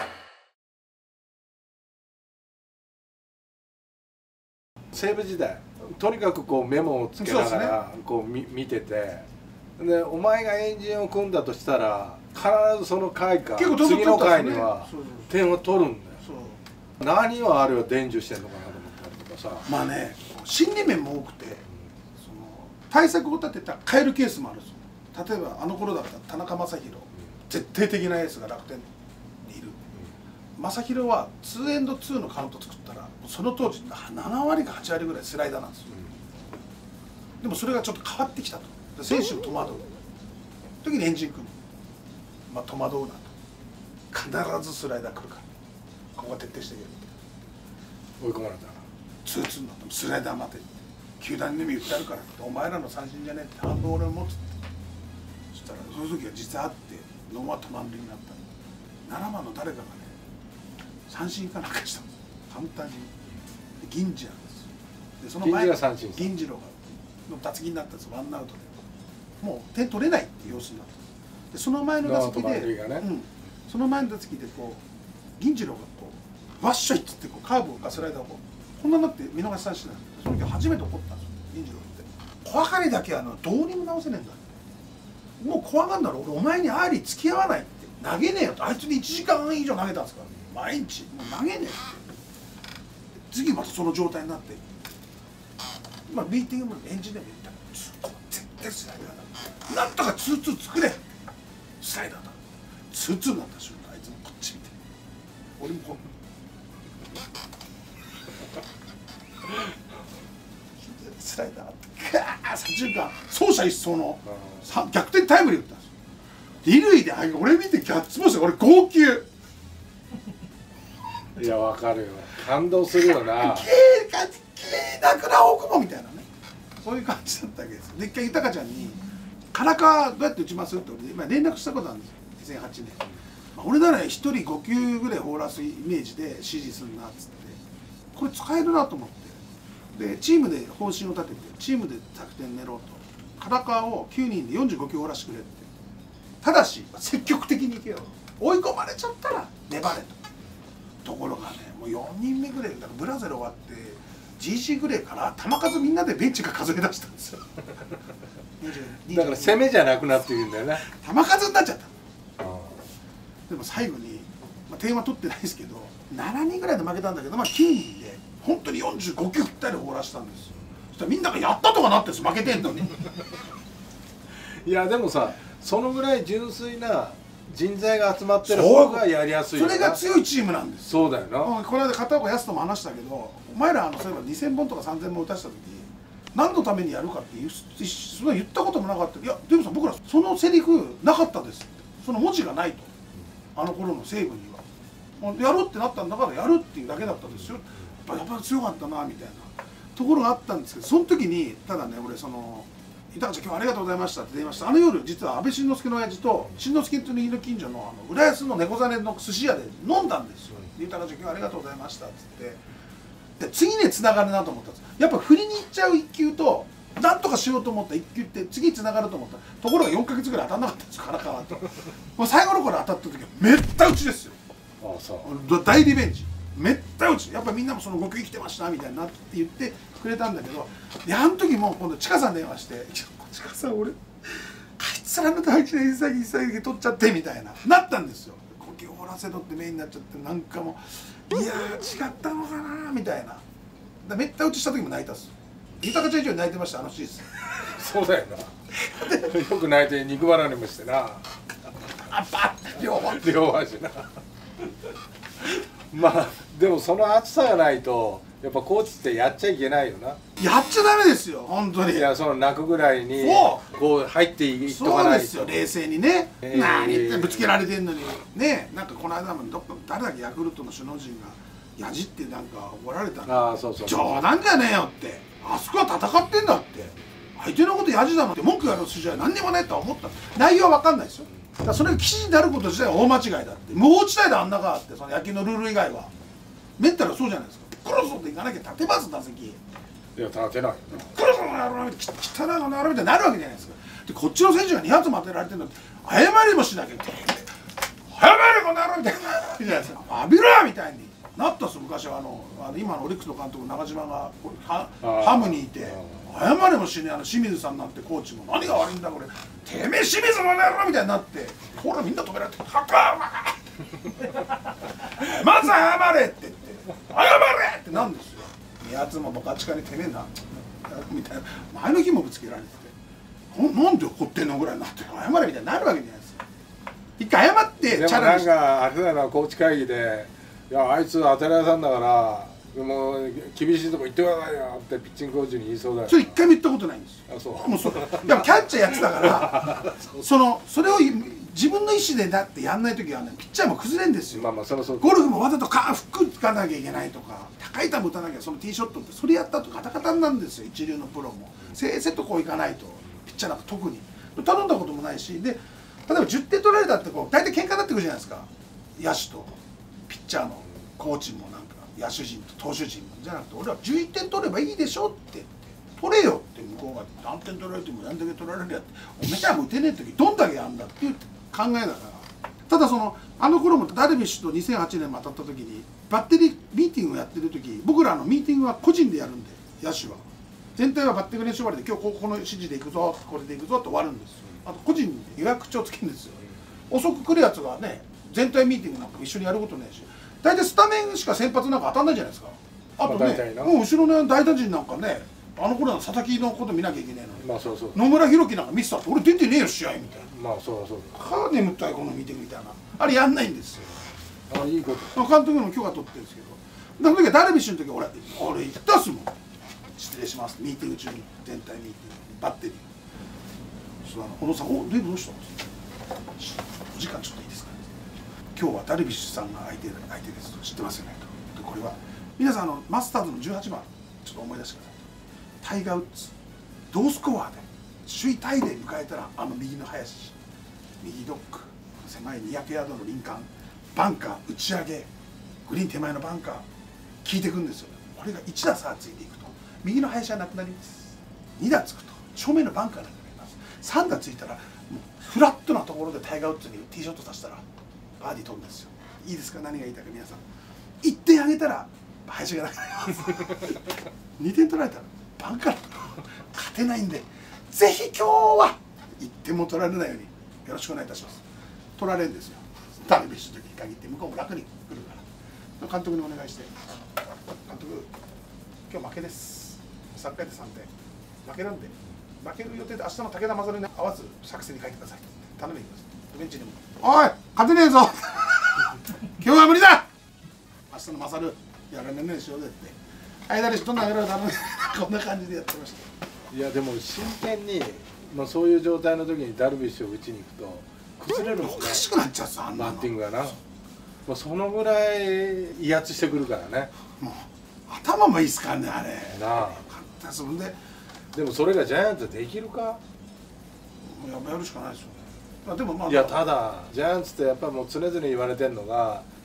西武時代とにかくこうメモをつけながらこう見てて、でお前がエンジンを組んだとしたら必ずその回か次の回には点を取るんだよ。何をあれを伝授してんのかなと思ったりとかさ。 まあね、心理面も多くて、その対策を立てたら変えるケースもあるんですよ。例えばあの頃だったら田中将大、絶対的なエースが楽天にいる。将大はにエンドツーのカウント作ったらその当時ななわりかはちわりぐらいスライダーなんですよ。でもそれがちょっと変わってきたと。選手も戸惑う時にエンジン組む、まあ戸惑うなと、必ずスライダー来るからここは徹底してあげる。 追い込まれたらツーツーになってもスライダー待てって、球団にも言ってあるからって、お前らの三振じゃねえって半分俺を持つって。そしたらその時は実はあってノーアウト満塁になったななばんの誰かがね三振かなんかしたんですよ、簡単に。銀次なんですよ。でその前銀次郎がの打席になったんですよ、ワンアウトで。もう点取れないっていう様子になったんです。でその前の打席で、ね、うん、その前の打席でこう銀次郎がこうワッショイっつってこうカーブかスライダーをこうこんなになって見逃し三振なんです。その時初めて怒ったんですよ銀次郎って。怖がりだけはどうにも直せねえんだって、もう怖がんだろ、俺お前にアーリー付き合わないって、投げねえよと。あいつにいちじかん以上投げたんですから毎日、もう投げねえって。次またその状態になって、まあミーティングもエンジニアも言ったら絶対スライダーだ、なんとかツーツー作れ、スライダーだ、ツーツーになった瞬間あいつもこっち見て、俺もこうスライダーってガー左中間走者一掃の逆転タイムリー打ったんですよ。二塁で俺見てギャッツポーズで俺号泣。 いやわかるよ、感動するよな。 きれいなくな大久保みたいなね、そういう感じだったわけですよ。で一回豊ちゃんに「唐川どうやって打ちます?」って俺今連絡したことあるんですよ、にせんはちねん。まあ、俺ならひとりごきゅうぐらい放らすイメージで指示するなっつって、これ使えるなと思って、でチームで方針を立ててチームで作戦練ろうと、唐川をきゅうにんでよんじゅうごきゅう放らしてくれって。ただし積極的にいけよ、追い込まれちゃったら粘れと。ところがね、もうよにんめぐらいだからブラゼル終わって ジーシー ぐらいから球数みんなでベンチが数え出したんですよ。 だから攻めじゃなくなっていくんだよね、 球数になっちゃった。でも最後に、まあ、点は取ってないですけどしちにんぐらいで負けたんだけど、まあ、きゅうにんで本当によんじゅうごきゅうぴったり放らしたんですよ。そしたらみんながやったとかなってんです、負けてんのに。 いやでもさ、そのぐらい純粋な人材が集まってる方がやりやすいよな。 それが強いチームなんです。 そうだよな、 うん、この間片岡康人も話したけど、お前らあのそういえばにせんぼんとかさんぜんぼん打たした時何のためにやるかってそんな言ったこともなかった。いやでもさ、僕らそのセリフなかったですって、その文字がないと、あの頃の西武にはやるってなったんだからやるっていうだけだったんですよ。やっぱり強かったなみたいなところがあったんですけど、その時にただね、俺その豊ちゃん今日はありがとうございましたって電話した。あの夜実は安倍晋之助の親父と晋之助という家の近所のあの浦安の猫ザネの寿司屋で飲んだんですよ。 「龍太郎ちゃん今日はありがとうございました」っつってで次に繋がるなと思ったんです。やっぱ振りに行っちゃういっきゅうとなんとかしようと思ったいっきゅうって次に繋がると思ったところがよんかげつぐらい当たんなかったんですよ、からかわともう最後の頃当たった時はめった打ちですよ。 ああそう大リベンジめった打ち。やっぱみんなもそのごきゅう生きてましたみたいなって言ってくれたんだけど、であの時も今度ちかさん電話して「ちかさん俺あいつらの大事な一切一切取っちゃって」みたいななったんですよ。呼吸を掘らせろってメインになっちゃってなんかもういやー違ったのかなみたいな。だめった打ちした時も泣いたっす。豊ちゃん以上に泣いてました、あのシーズン。 そうだよなよく泣いて肉離れもしてなあバッ両方両足なまあでもその熱さがないとやっぱコーチってやっちゃいけないよな。 やっちゃダメですよ本当に。 いやその泣くぐらいにこう入っていっとかないと。 そうですよ冷静にね、 えー、 何言ってぶつけられてんのにね。なんかこの間もどっか誰だっけヤクルトの首脳陣がやじってなんか怒られたの。 あそうそう冗談じゃねえよって、あそこは戦ってんだって、相手のことやじだのって文句やる筋合い何にもないとは思った。内容は分かんないですよ。だからそれが記事になること自体は大間違いだって。無法地帯であんながあって、その野球のルール以外はメンタルはそうじゃないですか。クロスっていかなきゃ立てます打席。 いや立てないよクロスのやろうな汚いのやろうみたいになるわけじゃないですか。でこっちの選手がに発も当てられてるのって謝りもしなきゃいけない。謝れこの野郎みたいなじゃないですか。浴びろみたいになったっす昔は。あのあの今のオリックスの監督長嶋がハ, ハムにいて謝れもしねえあの清水さんなんてコーチも何が悪いんだこれてめえ清水の野郎みたいになってほらみんな止められて「はっかまず謝れ!」って言って「謝れ!」ってなんですよ。やつもバカチカにてめえなみたいな前の日もぶつけられてて「なんで怒ってんの?」ぐらいになって謝れみたいになるわけじゃないですか。一回謝ってでもなんかあれだなコーチ会議で「いやあいつ当てられたんだからもう厳しいとこ行ってくださいよ」ってピッチングコーチに言いそうだよ。 それ一回も言ったことないんですよ。 あそうもうそうでもキャッチャーやってたからそのそれを自分の意思でだってやんない時はねピッチャーも崩れんですよ。 まあまあそろそろゴルフもわざとカーフックつかなきゃいけないとか高い球打たなきゃそのティーショットってそれやったとカタカタなんですよ一流のプロも。正々とこういかないとピッチャーなんか特に頼んだこともないし、で例えばじゅってん取られたってこう大体喧嘩になってくるじゃないですか。野手とピッチャーのコーチもなんか野手陣と投手陣じゃなくて俺はじゅういってん取ればいいでしょって言って取れよって向こうが何点取られても何だけ取られるやっておめちゃんも打てねえ時どんだけやんだっていう考えだから。ただそのあの頃もダルビッシュとにせんはちねんも当たった時にバッテリーミーティングをやってる時僕らのミーティングは個人でやるんで野手は全体はバッティング練習終わりで今日ここの指示でいくぞこれでいくぞって終わるんですよ。あと個人に予約帳つけるんですよ。遅く来るやつがね全体ミーティングなんか一緒にやることないし大体スタメンしか先発なんか当たんないじゃないですか。あとねもう後ろの代打陣なんかねあの頃の佐々木のこと見なきゃいけないのに、 まあそうそう野村弘樹なんか見てたって俺出てねえよ試合みたいな。 まあそうそうはあ眠ったいこのミーティングみたいなあれやんないんですよ。 あいいこと。 監督の許可取ってるんですけどその時はダルビッシュの時は俺俺言ったっすもん失礼しますミーティング中に全体ミーティングバッテリーそうあの小野さんおデーブどうしたんですかお時間ちょっといいですか、ね、今日はダルビッシュさんが相手相手ですと知ってますよねとこれは皆さんあのマスターズのじゅうはちばんちょっと思い出してください。タイガー・ウッズ同スコアで首位タイで迎えたらあの右の林右ドッグ狭いにひゃくヤードの林間バンカー打ち上げグリーン手前のバンカー効いていくんですよ。これがいち打差ついていくと右の林はなくなります。に打つくと正面のバンカーがなくなります。さん打ついたらもうフラットなところでタイガー・ウッズにティーショットさせたらバーディー飛ぶんですよ。いいですか何が言いたいか皆さんいってんあげたら林がなくなりますにてん取られたらバンカー勝てないんでぜひ今日はいってんも取られないようによろしくお願いいたします。取られるんですよダルビッシュの時に限って向こうも楽に来るから監督にお願いして監督今日負けですさんかいでさんてん負けるんで負ける予定で明日の武田勝に合わず作戦に書いてください頼みますベンチにもおい勝てねえぞ今日は無理だ明日の勝やられねえしようぜってはいダルビッシュどんなやろう頼むこんな感じでやってました。 いやでも真剣に、まあ、そういう状態の時にダルビッシュを打ちに行くと崩れるんですね。 おかしくなっちゃうさあんなのバッティングがな、まあ、そのぐらい威圧してくるからね。 もう頭もいいっすからねあれなあそんででもそれがジャイアンツでできるかややるしかないですよね。でもまあいやただジャイアンツってやっぱもう常々言われてるのが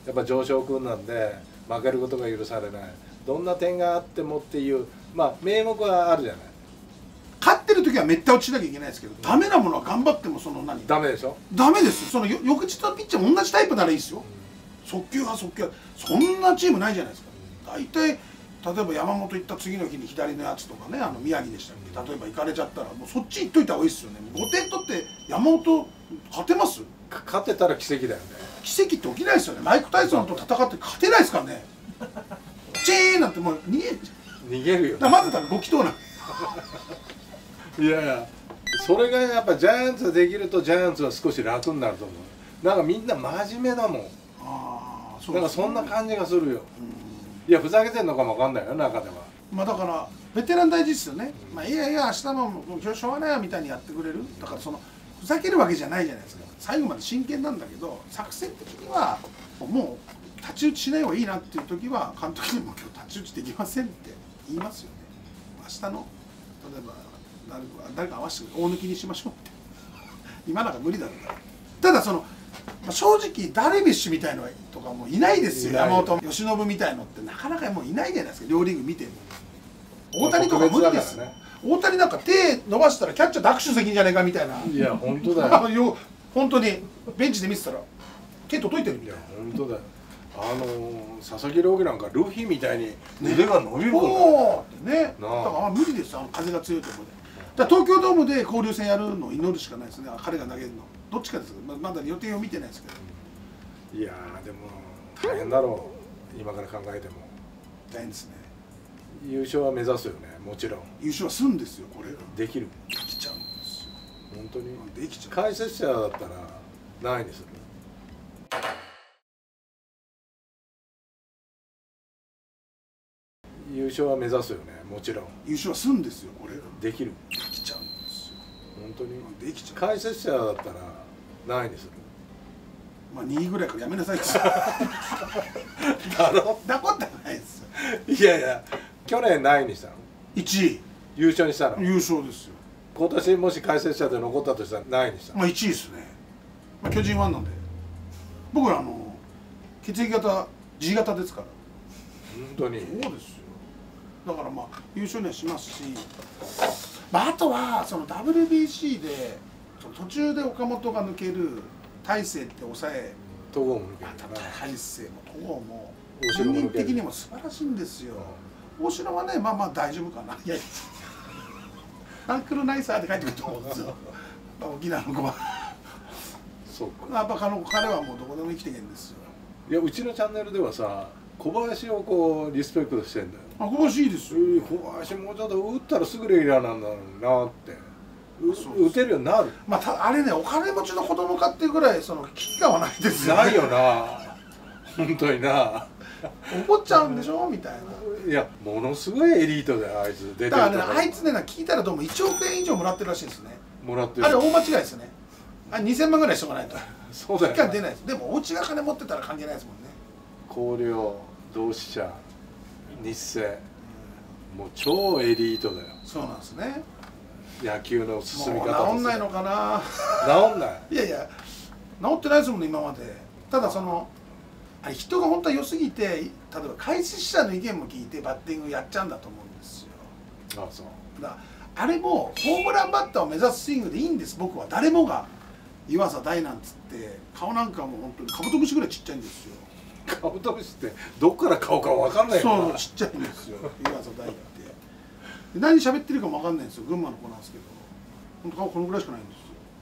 やっぱ上昇君なんで負けることが許されない、どんな点があってもっていう、まあ名目はあるじゃない。 勝ってる時はめった打ちしなきゃいけないですけど、ダメなものは頑張ってもその何ダメでしょ。 ダメですよ。そのよ翌日のピッチャーも同じタイプならいいですよ、速球派速球派、そんなチームないじゃないですか。大体例えば山本行った次の日に左のやつとかね、あの宮城でしたっけ、例えば行かれちゃったらもうそっち行っといた方がいいですよね。ごてん取って山本勝てます？ 勝てたら奇跡だよね。奇跡って起きないですよね。マイク・タイソンと戦って勝てないですからね。チーンなんてもう逃げ逃げるよ、ね、 だからまずご祈祷なんいやいや、それがやっぱジャイアンツができるとジャイアンツは少し楽になると思う。なんかみんな真面目だもん。 ああ、そうですね。 なんかそんな感じがするよ。いやふざけてんのかもわかんないよ中では。 まあだからベテラン大事ですよね。まあいやいや明日ももう今日しょうがないよみたいにやってくれる。だからそのふざけるわけじゃないじゃないですか。最後まで真剣なんだけど、作戦的にはもう太刀打ちしない方がいいなっていう時は監督にも今日太刀打ちできませんって言いますよね。明日の例えば誰か誰か合わせて大抜きにしましょうって今なんか無理だろうから。ただその正直ダルビッシュみたいのとかもいないですよ。山本由伸みたいのってなかなかもういないじゃないですか、両リーグ見ても。大谷とか無理ですね。大谷なんか手伸ばしたらキャッチャー握手責任じゃねえかみたいな。 いや本当だよ本当にベンチで見てたら手届いてるみたいな。 本当だよ。あのー、佐々木朗希なんかルフィみたいに腕が伸びるからね。だから無理ですよ、あの風が強いところで。だから東京ドームで交流戦やるのを祈るしかないですね、彼が投げるの。どっちかです。ままだ予定を見てないですけど。 いやーでも大変だろう、今から考えても。 大変ですね。 優勝は目指すよね、もちろん。 優勝はするんですよ、これが。 できる。 できちゃうんですよ。 本当に。 できちゃう。 解説者だったら何にする？優勝は目指すよね、もちろん。 優勝はするんですよ、これが。 できる。 できちゃうんですよ。 本当に。 できちゃう。 解説者だったら何にする？ まあにいぐらいからやめなさいってだろ？ だことないですよ。 いやいや、去年何位にしたの？ いちい。 優勝にしたの？ 優勝ですよ。 今年もし解説者で残ったとしたら何位にしたの？ まあいちいですね。まあ巨人ファンなんで。僕らあの血液型 G 型ですから。 本当に。 そうですよ。だからまあ優勝にはしますし、まああとはその ダブリュービーシー で途中で岡本が抜ける。大勢って抑え、 戸郷も抜けるから大勢も戸郷も人人的にも素晴らしいんですよ。大城はね、まあまあ大丈夫かな。いやアンクルナイサーって帰ってくると思うんですよ沖縄の子は。 そうか。 やっぱ彼はもうどこでも生きていけんですよ。いやうちのチャンネルではさ、小林をこうリスペクトしてんだよ。 あ、小林いいですよ。 小林もうちょっと打ったらすぐレギュラーなんだろうなって。打てるようになる。 まあたあれね、お金持ちの子供かっていうぐらいその危機感はないですよ、ね。 ないよな。本当にな。 怒っちゃうんでしょみたいな。 いやものすごいエリートだよあいつ。出てるだからね、あいつね聞いたらどうもいちおくえん以上もらってるらしいですね。 もらってる。 あれ大間違いですね。あれにせんまんぐらいしとかないと。 そうだよ、ね。 期間出ないです。でもお家が金持ってたら関係ないですもんね。 広陵、同志社、日生、もう超エリートだよ。 そうなんですね。 野球の進み方と。 治んないのかな。 治んない。 いやいや治ってないですもんね今まで。ただそのあれ人が本当は良すぎて、例えば解説者の意見も聞いてバッティングやっちゃうんだと思うんですよ。 ああそうだあれもホームランバッターを目指すスイングでいいんです。僕は誰もが湯浅大なんつって顔なんかも本当にカブトムシぐらいちっちゃいんですよ。 カブトムシってどっから顔か分かんないよな。 そうちっちゃいんですよ湯浅大って。何喋ってるかも分かんないんですよ。群馬の子なんですけど本当顔このぐらいしかないん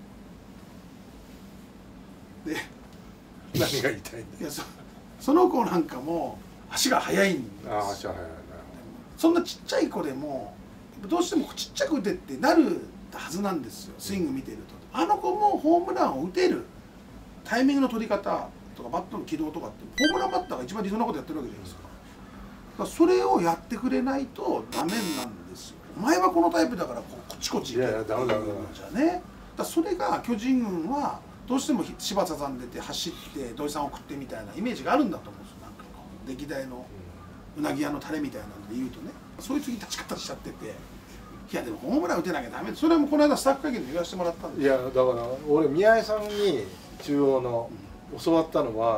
ですよ。で何が言いたいんだ。 いや そ, その子なんかも足が速いんですよ。 ああ足は速いな。 そんなちっちゃい子でもどうしてもちっちゃく打てってなるはずなんですよ。スイング見てるとあの子もホームランを打てるタイミングの取り方とかバットの軌道とかってホームランバッターが一番理想なことやってるわけじゃないですか。だからそれをやってくれないとダメなんですよ。お前はこのタイプだからこっちこっち行けいやいやダメだダメだじゃあね。だからそれが巨人軍はどうしても柴田さん出て走って土井さん送ってみたいなイメージがあるんだと思うんですよ。なんかこう歴代のうなぎ屋のタレみたいなので言うとね、そういう次立ち方しちゃってて、いやでもホームラン打てなきゃダメ。それはもうこの間スタッフ会見で言わせてもらったんですよ。いやだから俺宮井さんに中央の教わったのは、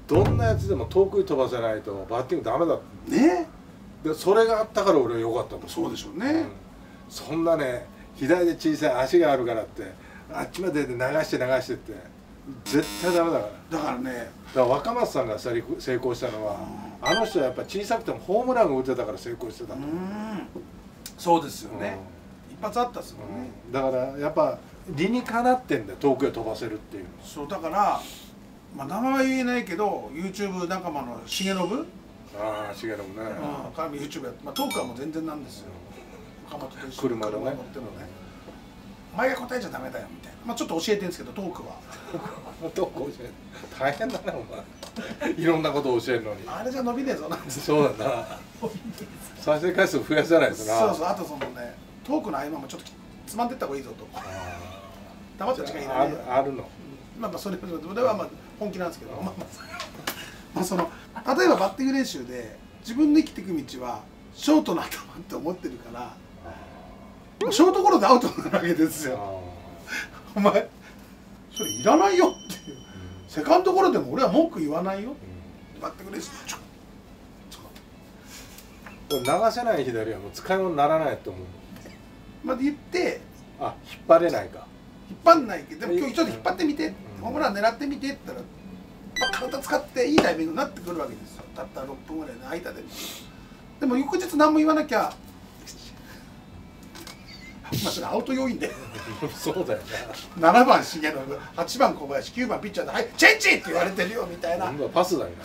どんなやつでも遠くに飛ばせないとバッティングダメだね。 でそれがあったから俺は良かったと。 そうでしょうね、うん、 そんなね左で小さい足があるからってあっちまで流して流してって絶対ダメだから。 だからね、 だから若松さんが成功したのは、うん、あの人はやっぱ小さくてもホームランが打てたから成功してた。うん、 そうですよね、うん、一発あったっすもんね、 うん、だからやっぱ理にかなってんだよ、遠くへ飛ばせるっていう。 そうだから、まあ、名前は言えないけど YouTube 仲間の重信、ああ重信ね、 うん、彼も YouTube やって、まあ、トークはもう全然なんですよ、岡本と一緒に車乗ってもね、お前が答えちゃダメだよみたいな、まあ、ちょっと教えてるんですけどトークはトーク教える大変だねお前いろんなことを教えるのにあれじゃ伸びねえぞなんて。 そうだな再生回数増やさないとな。 そうそう、あとそのねトークの合間もちょっとつまんでった方がいいぞと黙ってる時間いらない。 あるの、 まあまあそれ俺はまあ本気なんですけど、まあまあまあその例えばバッティング練習で自分の生きていく道はショートの頭って思ってるからショートゴロでアウトになるわけですよ。お前それいらないよっていう、うん、セカンドゴロでも俺は文句言わないよ、うん、バッティング練習ちょっと流せない左はもう使い物にならないと思うまで言って、 あ引っ張れないか、 引っ張んないけど、でも今日ちょっと引っ張ってみて、うん、ホームラン狙ってみてって言ったら、まあ、体使っていいタイミングになってくるわけですよ、たったろっぷんぐらいの間でも。でも翌日何も言わなきゃまあそれアウト要因でそうだよね。 ななばん重信、はちばん小林、きゅうばんピッチャーで「はいチェンジ!」って言われてるよみたいな。 パスだよ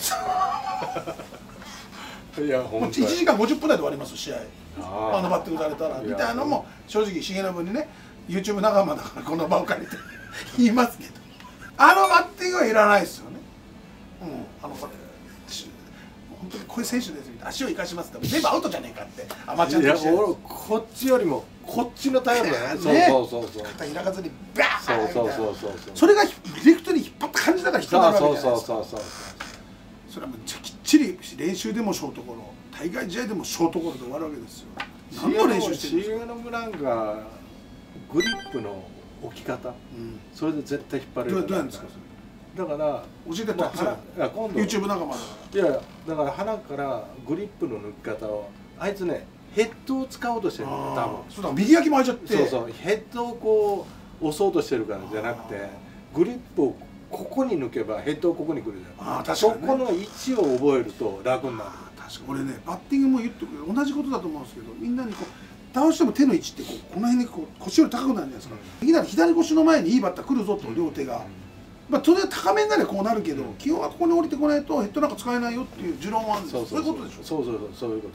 いやほんといちじかんごじゅっぷん台で終わります試合、あのバッティングされたらみたいなのも正直重信にね YouTube 仲間だからこの場を借りて言いますけど、あのバッティングはいらないですよね。うん、あのこれ本当にこういう選手ですみたいな、足を生かしますって全部アウトじゃねえかってアマチュアとして。いや俺こっちよりもこっちのタイプだね。そうそうそうそう。 肩開かずにバーンみたいな。 そうそうそうそう。それがディレクトに引っ張った感じだから人なわけじゃないですか。そうそうそうそう。それはもうきっちり練習でもショートゴロ、対外試合でもショートゴロで終わるわけですよ。何の練習してるんですか。 重信なんかグリップの置き方、うん、それで絶対引っ張れる。 どうやるんですかそれ。 だから教えてたんですよ。今度 YouTube 仲間だ。 いやいやだから鼻からグリップの抜き方をあいつねヘッドを使おうとしてるんだよ多分。 そうだ右焼きも開いちゃって。 そうそうヘッドをこう押そうとしてるからじゃなくてグリップをここに抜けばヘッドをここに来るじゃん。ああ確かに、ね、そこの位置を覚えると楽になる。 確かに俺ねバッティングも言ってくる同じことだと思うんですけど、みんなにこう倒しても手の位置ってこうこの辺にこう腰より高くなるじゃないですか。いきなり左腰の前にいいバッター来るぞと両手が。まあ、当然高めになればこうなるけど、うん、基本はここに降りてこないとヘッドなんか使えないよっていう持論はあるんですよ。そういうことでしょ。そうそうそうそういうこと、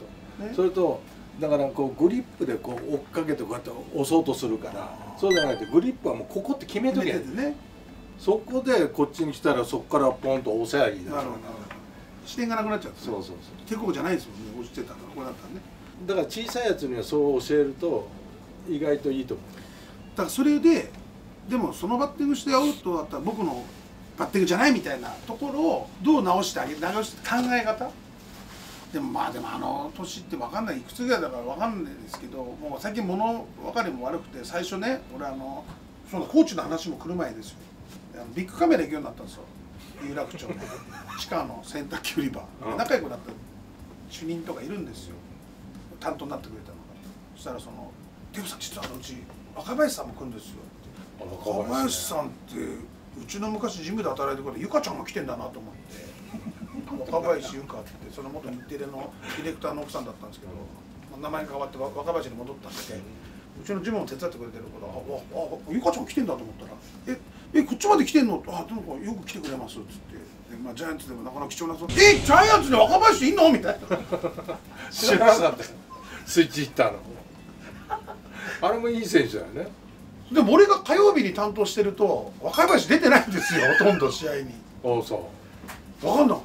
ね、それとだからこうグリップでこう追っかけてこうやって押そうとするから、そうじゃなくてグリップはもうここって決めとけ、ね、そこでこっちに来たらそこからポンと押せばいいだろう。視点がなくなっちゃう、ね、そうそうそう手こうじゃないですもんね、落ちてたらこうなったらね。だから小さいやつにはそう教えると意外といいと思う。だからそれででもそのバッティングしてアウトだったら僕のバッティングじゃないみたいなところをどう直してあげる、直して考え方でもまあでもあの年って分かんない、いくつぐらいだから分かんないですけど、もう最近物分かりも悪くて、最初ね俺あのそのコーチの話も来る前ですよ、ビッグカメラ行くようになったんですよ、有楽町の地下の洗濯機売り場、仲良くなった主任とかいるんですよ、担当になってくれたのが。そしたらその「テオさん実はあのうち若林さんも来るんですよ」って「若林さんってうちの昔ジムで働いてるからゆかちゃんが来てんだな」と思って若林ゆかってその元日テレのディレクターの奥さんだったんですけど、名前が変わって若林に戻ったんで、うちのジムも手伝ってくれてるから「ああゆかちゃん来てんだ」と思ったら「ええこっちまで来てんの?」あでもよく来てくれます」っつって、まあ、ジャイアンツでもなかなか貴重な「えジャイアンツで若林いんの?」みたいな知らなかったよスイッチヒッターのあれもいい選手だよね。 でも俺が火曜日に担当してると若林出てないんですよほとんど試合に。 ああそう分かんなかった。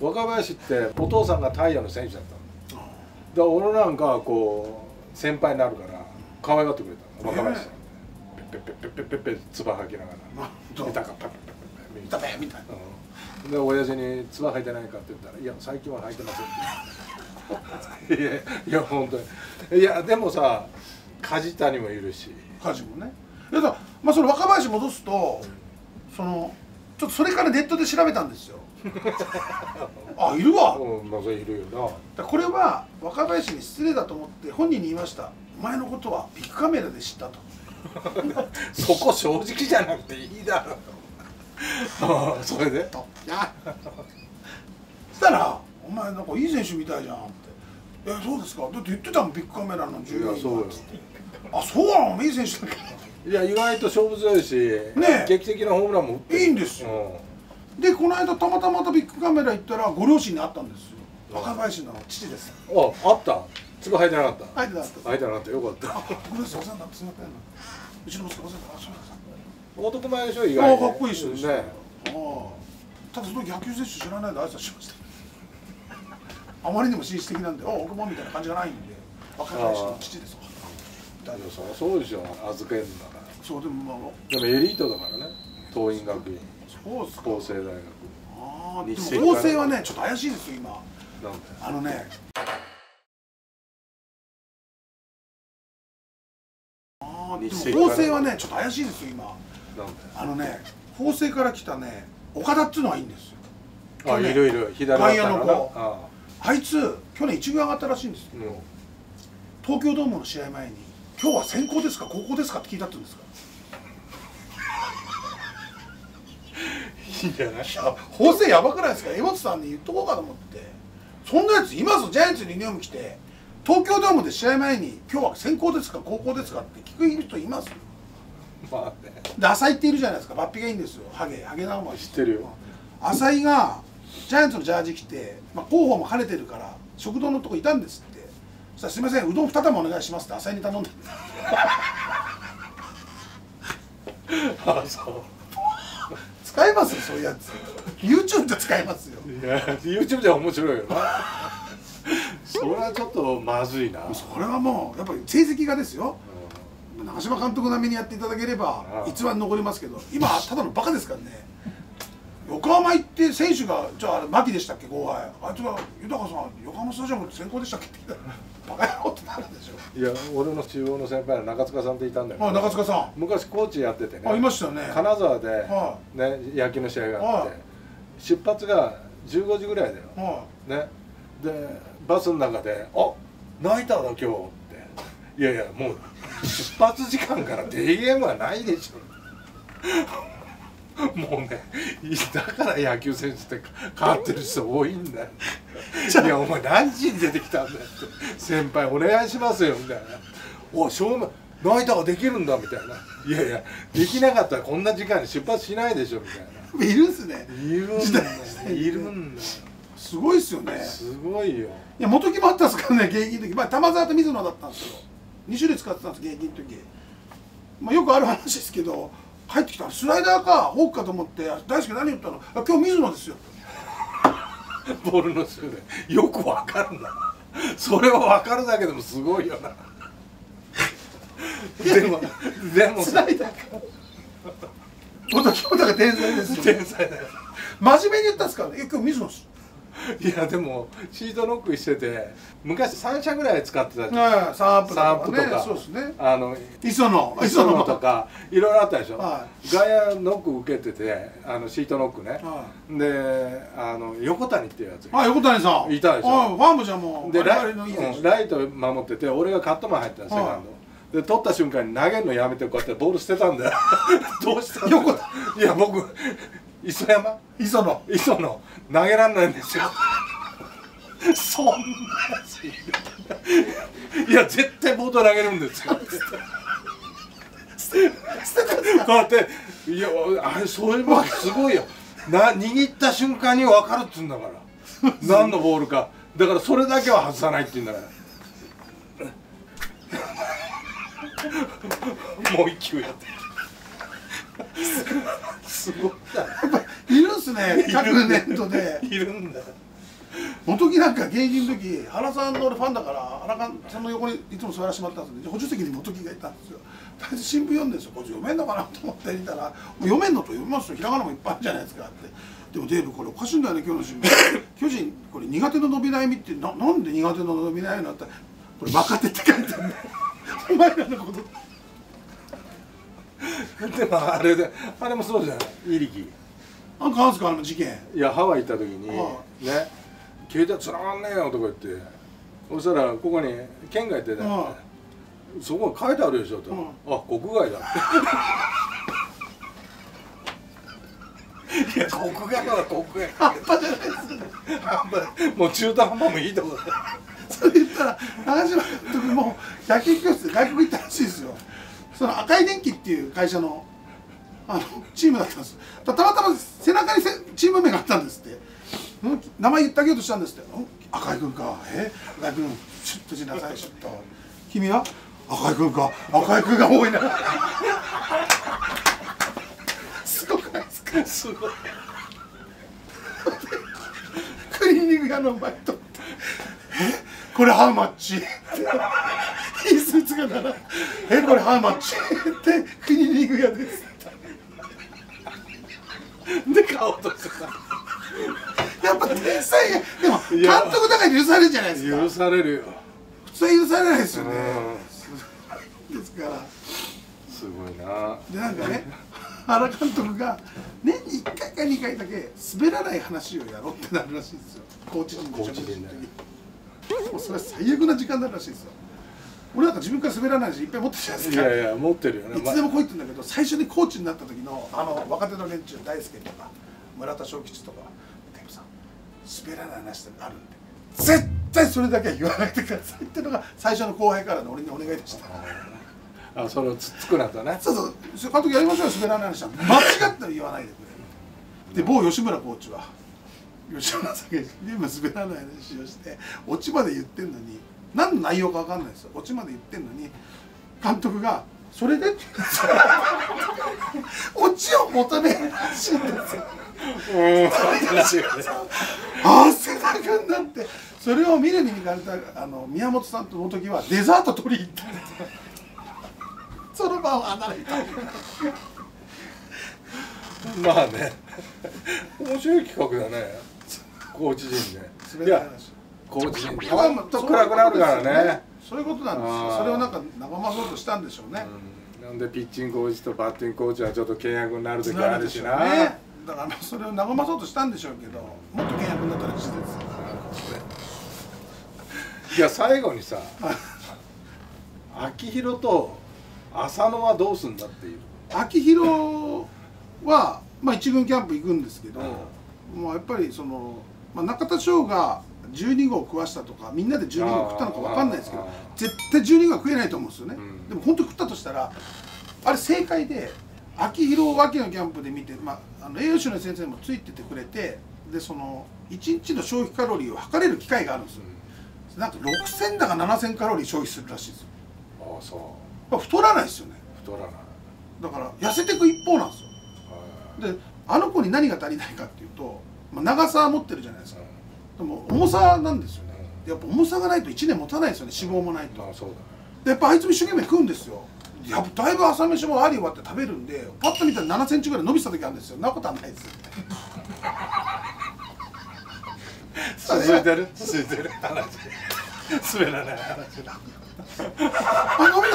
若林ってお父さんが太陽の選手だったの。だから俺なんかこう先輩になるから可愛がってくれたの若林さん。ペッペッペッペッペッペッ唾吐きながら見たかペッペッペッペッペッみたいな。で親父に唾吐いてないかって言ったら「いや最近は吐いてません」っていやいや本当に。いやでもさ梶谷もいるし梶もね。だからまあその若林戻すと、うん、そのちょっとそれからネットで調べたんですよ。 あ、いるわ。 うん、まあそれいるよだこれは若林に失礼だと思って本人に言いました。お前のことはビッグカメラで知ったと。 そこ正直じゃなくていいだろそれでといやそしたら「お前なんかいい選手みたいじゃん」って「えそうですか?」だって言ってたもんビッグカメラの従業員がっつって「あそうなのいい選手だけど」 いや意外と勝負強いし、ね、劇的なホームランも打っていいんですよ、うん、でこの間たまたまたビッグカメラ行ったらご両親に会ったんですよ。若林の父です。 あ、あった。粒入ってなかった。 入ってなかった。 入ってなかった。よかった。 あ、ごめんなさい、お世話になってすみません。うちの息子お世話になって、あ、そうなんですか。 男前でしょ、意外に。 あ、かっこいい人でした。 ね。 ああ。ただその野球選手知らないで挨拶しました。あまりにも紳士的なんで、あ、奥歯みたいな感じがないんで、若林の父ですわ。 大丈夫。そうでしょ、預けるんだから。 そうでもまあ。 でもエリートだからね。桐蔭学院。 そうですか。 法政大学。 ああ、でも法政はね、ちょっと怪しいですよ今。 なんで。 あのね。ああ、でも法政はね、ちょっと怪しいですよ今。 なんで。 あのね、法政から来たね、岡田っていうのはいいんですよ。 あ、いるいる。左外野の子。あいつ去年一軍上がったらしいんですよ。東京ドームの試合前に「今日は先攻ですか高校ですか?」って聞いたって言うんですか。 いいんじゃない。 法政やばくないですか。江本さんに言っとこうかと思って。そんなやついます。ジャイアンツにユニフォーム着て東京ドームで試合前に「今日は先攻ですか高校ですか?」って聞く人います。 まあね。 で浅井っているじゃないですか。抜皮がいいんですよ。ハゲハゲなの知ってるよ。 浅井がジャイアンツのジャージ着て、まあ、広報も兼ねてるから食堂のとこいたんですって。そしたら「すみませんうどんに玉お願いします」って浅井に頼んであ、そう。 使えますよそういうやつ。 YouTube で使えますよ。 いや YouTube じゃ面白いよなそれはちょっとまずいな。 それはもうやっぱり成績がですよ、うん、長嶋監督並みにやっていただければ逸話に残りますけど、今ただのバカですからね。横浜行って選手がじゃあ牧でしたっけ後輩あいつが「豊さん横浜スタジアムって先行でしたっけ?」って言ったらバカ野郎ってなるでしょ。 いや俺の中央の先輩の中塚さんっていたんだよ、 ね、中塚さん昔コーチやっててね。 あいましたね。 金沢で、 はね、野球の試合があって、はい、出発がじゅうごじぐらいだよ、はい、ね、でバスの中で「あナイターだ今日」って「いやいやもう出発時間からデーゲームはないでしょ」もうね、だから野球選手って変わってる人多いんだよいやお前何時に出てきたんだよって先輩お願いしますよみたいなおい正面ナイターができるんだみたいないやいやできなかったらこんな時間に出発しないでしょみたいないるんすね。 いるんだよいるんだよすごいっすよね。 すごいよ。 いや元木もあったんですからね現役の時、まあ玉沢と水野だったんですよ。に種類使ってたんです現役の時。まあよくある話ですけど入ってきたらスライダーかフォークかと思って「大輔何言ったの?」「今日水野ですよ」 ボールの種類よくわかるなそれはわかるだけでもすごいよなでもでもスライダーか元木もだから天才ですよ。 天才だよ。 真面目に言ったんですからね「今日水野です」 いやでもシートノックしてて昔さん社ぐらい使ってたじゃん。サンアップとか、ね、 サンアップとかそうですね。 あの磯野磯野とかいろいろあったでしょ、 はい、 外野ノック受けててあのシートノックね、はい、であの横谷っていうやつあ横谷さんいたでしょ。 ファームじゃもうでライ、うん、ライト守ってて俺がカットマン入ったセカンドで取った瞬間に投げるのやめてこうやってボール捨てたんだよどうしたの横谷いや僕磯山磯野磯野投げらんないんですよそんなやついるいや絶対ボート投げるんですよこうやっていやあれそういうのすごいよな握った瞬間に分かるっつうんだから何のボールかだからそれだけは外さないって言うんだからもう一球やってすごいだやっぱいるんすね各年度でいるんだよ。 元木なんか現役の時原さんの俺ファンだから原さんの横にいつも座らせてもらったんですよ。補助席に元木がいたんですよ。大体新聞読んでるんですよ。こいつ読めんのかなと思って見たら「読めんの?」と「読みますよひらがなもいっぱいあるじゃないですか」って「でもデーブこれおかしいんだよね今日の新聞巨人これ苦手の伸び悩みってななんで苦手の伸び悩みになったらこれ若手って書いてあるんだよお前らのこと」 でもあれであれもそうじゃない入力なんかあるんですか、あの事件。 いやハワイ行った時にね携帯つながんねえよとか言って、そしたらここに県外ってね、そこに書いてあるでしょと、あ国外だいや国外は国外半端じゃないですよね。 もう中途半端もいいとこそれ言ったら長嶋監督も野球教室で外国行ったらしいですよ。その赤い電機っていう会社のあのチームだったんです。たまたま背中にせチーム名があったんですって、うん、名前言ってあげようとしたんですって、うん、赤井君か、え赤井君シュッとしなさい、シュッと君は赤井君か、赤井君が多いなすごくないですか。 すごいクリーニング屋の前とってえこれハウマッチいいスーツがならえこれハウマッチってクリーニング屋ですで買おうとしてた。 やっぱ天才がでも監督だから許されるじゃないですか。 許されるよ。 普通は許されないですよね。ですからすごいな。 でなんかね原監督が年にいっかいかにかいだけ滑らない話をやろうってなるらしいんですよ。コーチ陣でコーチ陣でもうそれは最悪な時間になるらしいですよ。俺なんか自分から滑らないしいっぱい持ってるじゃないですか。 いやいや持ってるよね。 いつでも来いって言うんだけど、最初にコーチになった時のあの若手の連中大輔とか村田正吉とか「テイムさん滑らない話ってあるんで絶対それだけは言わないでください」っていうのが最初の後輩からの俺にお願いでした。 あそれをつっつくなとね。 そうそう監督やりましょうよ滑らない話は間違っては言わないでくれ。で某吉村コーチは吉村さんが一生懸命滑らない話をしてオチまで言ってんのに何の内容か分かんないですよ。オチまで言ってんのに監督が「それで?」ってオチを求めるらしいんですよ。汗だくになってそれを見るに行かれたあの宮本さんとの時はデザート取りに行ったんですよ。その場を離れた。 まあね面白い企画だね。コーチ陣で。いやコーチ陣でと暗くなるからね。 そういうことなんですよ。それをなんか和まそうとしたんでしょうね。 なんでピッチングコーチとバッティングコーチはちょっと契約になる時あるしな。 だからそれを和まそうとしたんでしょうけど、もっと契約になったらしいです。 いや最後にさ秋広と浅野はどうすんだっていう。 秋広はまあ一軍キャンプ行くんですけど、もうやっぱりその、まあ、中田翔がじゅうにごう食わしたとかみんなでじゅうにごう食ったのか分かんないですけど絶対じゅうにごは食えないと思うんですよね。うん、でも本当に食ったとしたらあれ正解で秋広を秋のキャンプで見て、まあ、あの栄養士の先生もついててくれてでそのいちにちの消費カロリーを測れる機械があるんですよ。うん、なんかろくせんだかななせんカロリー消費するらしいですよ。 ああそう。 まあ、太らないですよね。 太らない。だから痩せていく一方なんですよ。であの子に何が足りないかっていうと、まあ、長さは持ってるじゃないですか。でも重さなんですよね。やっぱ重さがないといちねん持たないですよね。脂肪もないと。ああそうだ。でやっぱあいつも一生懸命食うんですよ。やっぱだいぶ朝飯もあり終わって食べるんでパッと見たらななセンチぐらい伸びてた時あるんですよ。なことはないですよ。 続いてる続いてる話滑らない話だ。 あ伸び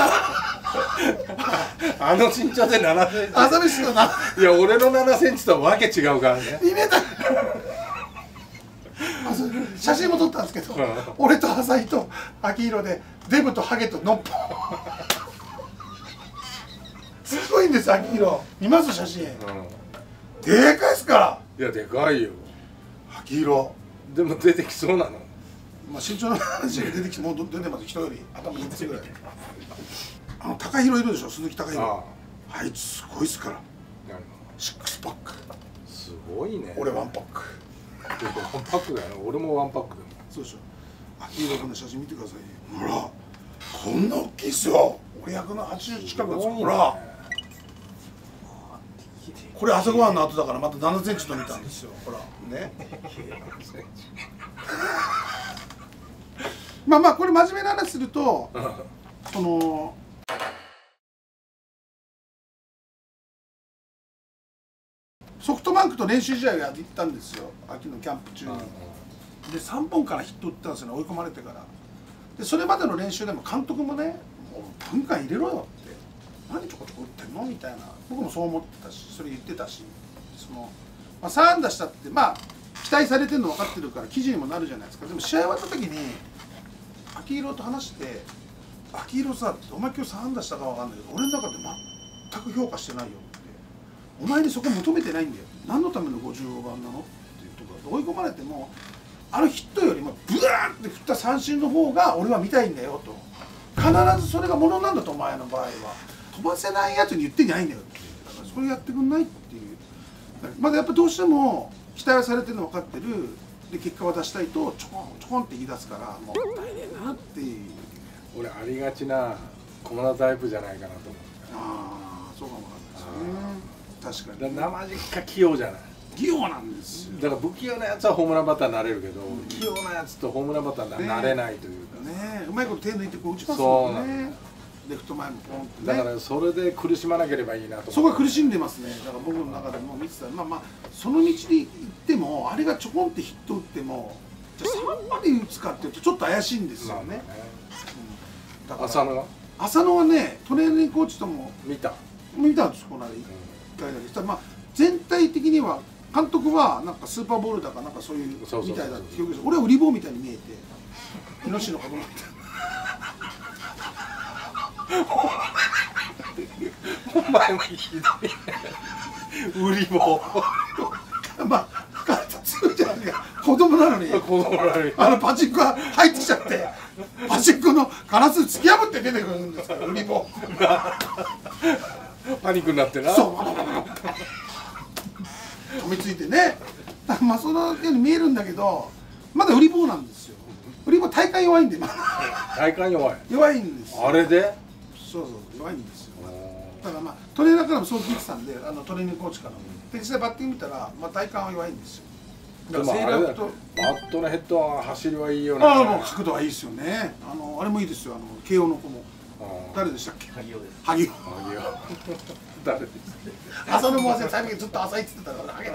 たあの身長でななセンチ朝飯のないや俺のななセンチとはわけ違うからね。 にメーター写真も撮ったんですけど、うん、俺と浅井と秋広でデブとハゲとノッポすごいんです秋広。見ます写真、うん、でかいっすから。 いやでかいよ秋広。 でも出てきそうなの。 まあ身長の話が出てきてもう出てます。人より頭いっつぐらい。あの高弘いるでしょ鈴木高弘。あ, あいつすごいっすから。シックスパックすごいね。 俺ワンパック。 ワンパックだよね。俺もワンパックだよ。 そうでしょ。秋広君の写真見てください。ほらこんな大きいっすよ。俺ひゃくはちじゅう近くです。ほらこれ朝ごはんの後だからまたななセンチ伸びたんですよ。ほらねまあまあこれ真面目な話するとそのソフトバンクと練習試合をやっていったんですよ秋のキャンプ中に。でさんぼんからヒット打ったんですよね追い込まれてから。でそれまでの練習でも監督もね「もう文化入れろよ」って「何ちょこちょこ打ってんの?」みたいな僕もそう思ってたしそれ言ってたしそのまあ、さん安打したってまあ期待されてるの分かってるから記事にもなるじゃないですか。でも試合終わった時に秋広と話して「秋広さお前今日さん安打したか分かんないけど俺の中で全く評価してないよ」って「お前にそこ求めてないんだよ何のためのごじゅうごばんなの?」っていうところが追い込まれてもあのヒットよりもブワーって振った三振の方が俺は見たいんだよと。必ずそれがものなんだとお前の場合は飛ばせないやつに言ってんじゃないんだよって。だからそれやってくんないっていう。まだやっぱどうしても期待はされてるの分かってるで結果を出したいとちょこんちょこんって言い出すからもったいねえなっていう。 俺ありがちな小物タイプじゃないかなと思って。 ああそうかもわかんないですね。確かに生実家器用じゃない。 器用なんですよ。 だから不器用なやつはホームランバッターになれるけど、うん、器用なやつとホームランバッターになれないというかね。うまいこと手抜いてこう打ちますもんね。レフト前もポンってね。 だからそれで苦しまなければいいなと思って。 そこは苦しんでますね。だから僕の中でも見てたらまあまあその道に行ってもあれがちょこんってヒット打ってもじゃあさんまで打つかっていうとちょっと怪しいんですよね。ねうん、だから浅野は浅野はねトレーニングコーチとも見た見たんですこの間いっかいだけした。まあ全体的には監督はなんかスーパーボールだかなんかそういうみたいだって表現して俺は売り棒みたいに見えてイノシシの子供みたいなお前もひどい売り棒まあ体強いじゃないか子供なのに子供なのにあのパチンコが入ってきちゃってパチンコのガラス突き破って出てくるんですから売り棒パニックになってなそう飛びついてねまあそのように見えるんだけどまだ売り棒なんですよ。売り棒体幹弱いんでまだ体幹弱い弱いんですよ。 あれでそうそう弱いんですよ。だからまあトレーナーからもそう聞いてたんであのトレーニングコーチからもで実際バッティング見たら、まあ、体幹は弱いんですよ。 だからセーラーとバットのヘッドは走りはいいよね。 ああもう角度はいいですよね。あのあれもいいですよ。あの慶応の子も誰でしたっけ？ 萩尾です。 萩尾。 萩尾誰ですか？朝のも忘れ最近ずっと朝行ってたからハゲだ。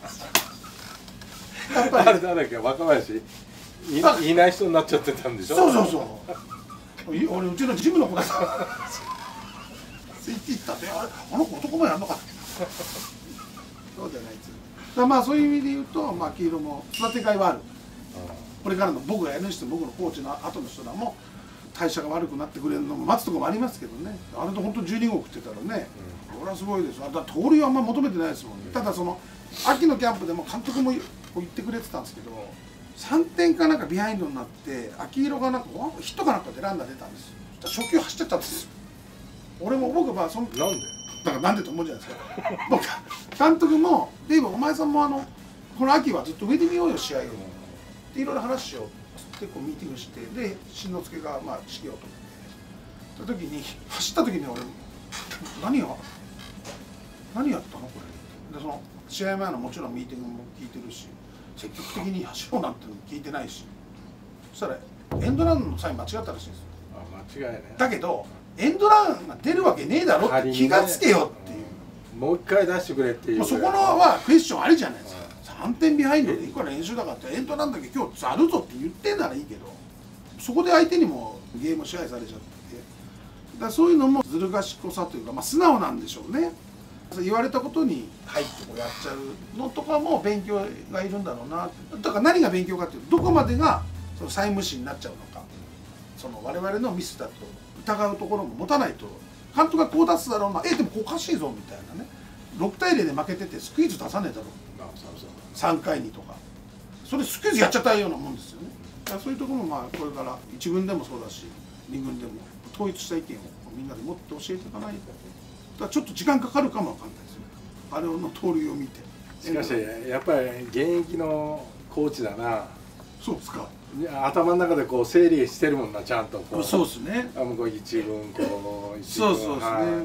やっぱりあれ誰だっけ若林い, いない人になっちゃってたんでしょ。 そうそうそう俺うちのジムの子だからついていったってあれあの子男前やんのかそうじゃないですよ。だからまあそういう意味で言うとまあ黄色も育てがいはある。これからの僕がやるにしても僕のコーチの後の人らも代謝が悪くなってくれるのも待つところもありますけどね。あれと本当じゅうにごう食ってたらね、これはすごいです。だから盗塁はあんま求めてないですもんね。ただその秋のキャンプでも監督もこう言ってくれてたんですけどさんてんかなんかビハインドになって秋色がなんかヒットかなんかでランナー出たんですよ。初球走ってったんですよ。俺も僕はそのなんでだからなんでと思うじゃないですか僕監督も「デイブお前さんもあのこの秋はずっと上で見ようよ試合を」っていろいろ話しようってこうミーティングしてで新之助がまあ指揮を取ってた時に走った時に俺何が何やったのこれでその試合前のもちろんミーティングも聞いてるし積極的に走ろうなんてのも聞いてないしそしたらエンドランのサイン間違ったらしいんですよ。 あ間違いね。 だけどエンドランが出るわけねえだろって気がつけよっていう、 うん、もう一回出してくれっていう。 もうそこのはクエスチョンありじゃないですか。さんてんビハインドでいくら練習だからってエンドランだけ今日ざるぞって言ってんならいいけどそこで相手にもゲーム支配されちゃってだからそういうのもずる賢さというか、まあ、素直なんでしょうね。言われたことに入ってこうやっちゃうのとかも勉強がいるんだろうな。だから何が勉強かっていうとどこまでがその債務心になっちゃうのかその我々のミスだと疑うところも持たないと監督がこう出すだろうなえでもこうおかしいぞみたいなねろくたいゼロで負けててスクイズ出さねえだろさんかいにとかそれスクイズやっちゃったようなもんですよね。だからそういうところもまあこれからいち軍でもそうだしに軍でも統一した意見をみんなで持って教えていかないとだからちょっと時間かかるかもわかんないですよねあれの盗塁を見て。 しかしやっぱり現役のコーチだな。 そうですか。 頭の中でこう整理してるもんなちゃんとこう。 そうですね。 あ向こう一軍こう一軍そうそうですね、はい、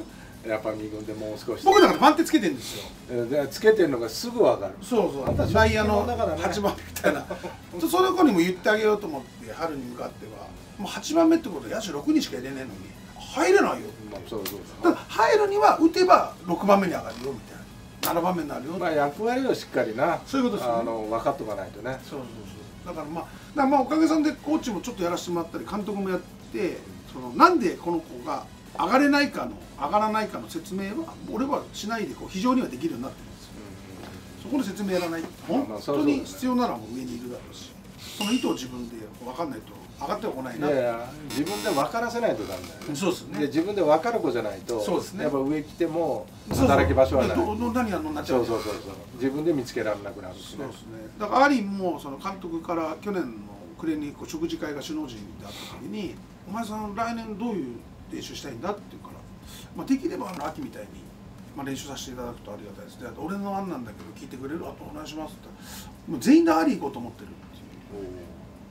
やっぱ二軍でもう少し僕だから番手つけてるんですよ。 でつけてるのがすぐ分かる。 そうそう。内野のはちばんめみたいなその子にも言ってあげようと思って春に向かってはもうはちばんめってことで野手ろくにんしか入れねえのに入れないよ。 まあそうそうだから入るには打てばろくばんめに上がるよみたいなななばんめになるよ。 まあ役割をしっかりなそういうことですよね。 あの分かっとかないとね。 そうそうそう。だからまあだからまあおかげさんでコーチもちょっとやらせてもらったり監督もやってそのなんでこの子が上がれないかの上がらないかの説明は俺はしないでこう非常にはできるようになってるんですよ。 そこの説明やらない。本当に必要ならもう上にいるだろうし、その意図を自分で分かんないと上がってはこないな。 いやいや、自分で分からせないとダメだよね。 そうですね。 で自分で分かる子じゃないと、 そうですね、 やっぱ上来ても働き場所はない。 そうそう、何やるのになっちゃう。 そうそうそうそう、自分で見つけられなくなるしね。 そうですね。だからアリもその監督から去年の暮れにこう食事会が首脳陣であった時に「お前さん来年どういう練習したいんだ?」って言うから、まあ、できればあの秋みたいに、まあ、練習させていただくとありがたいです。で、俺の案なんだけど聞いてくれる？あとお願いしますって。もう全員でアリ行こうと思ってるっていう。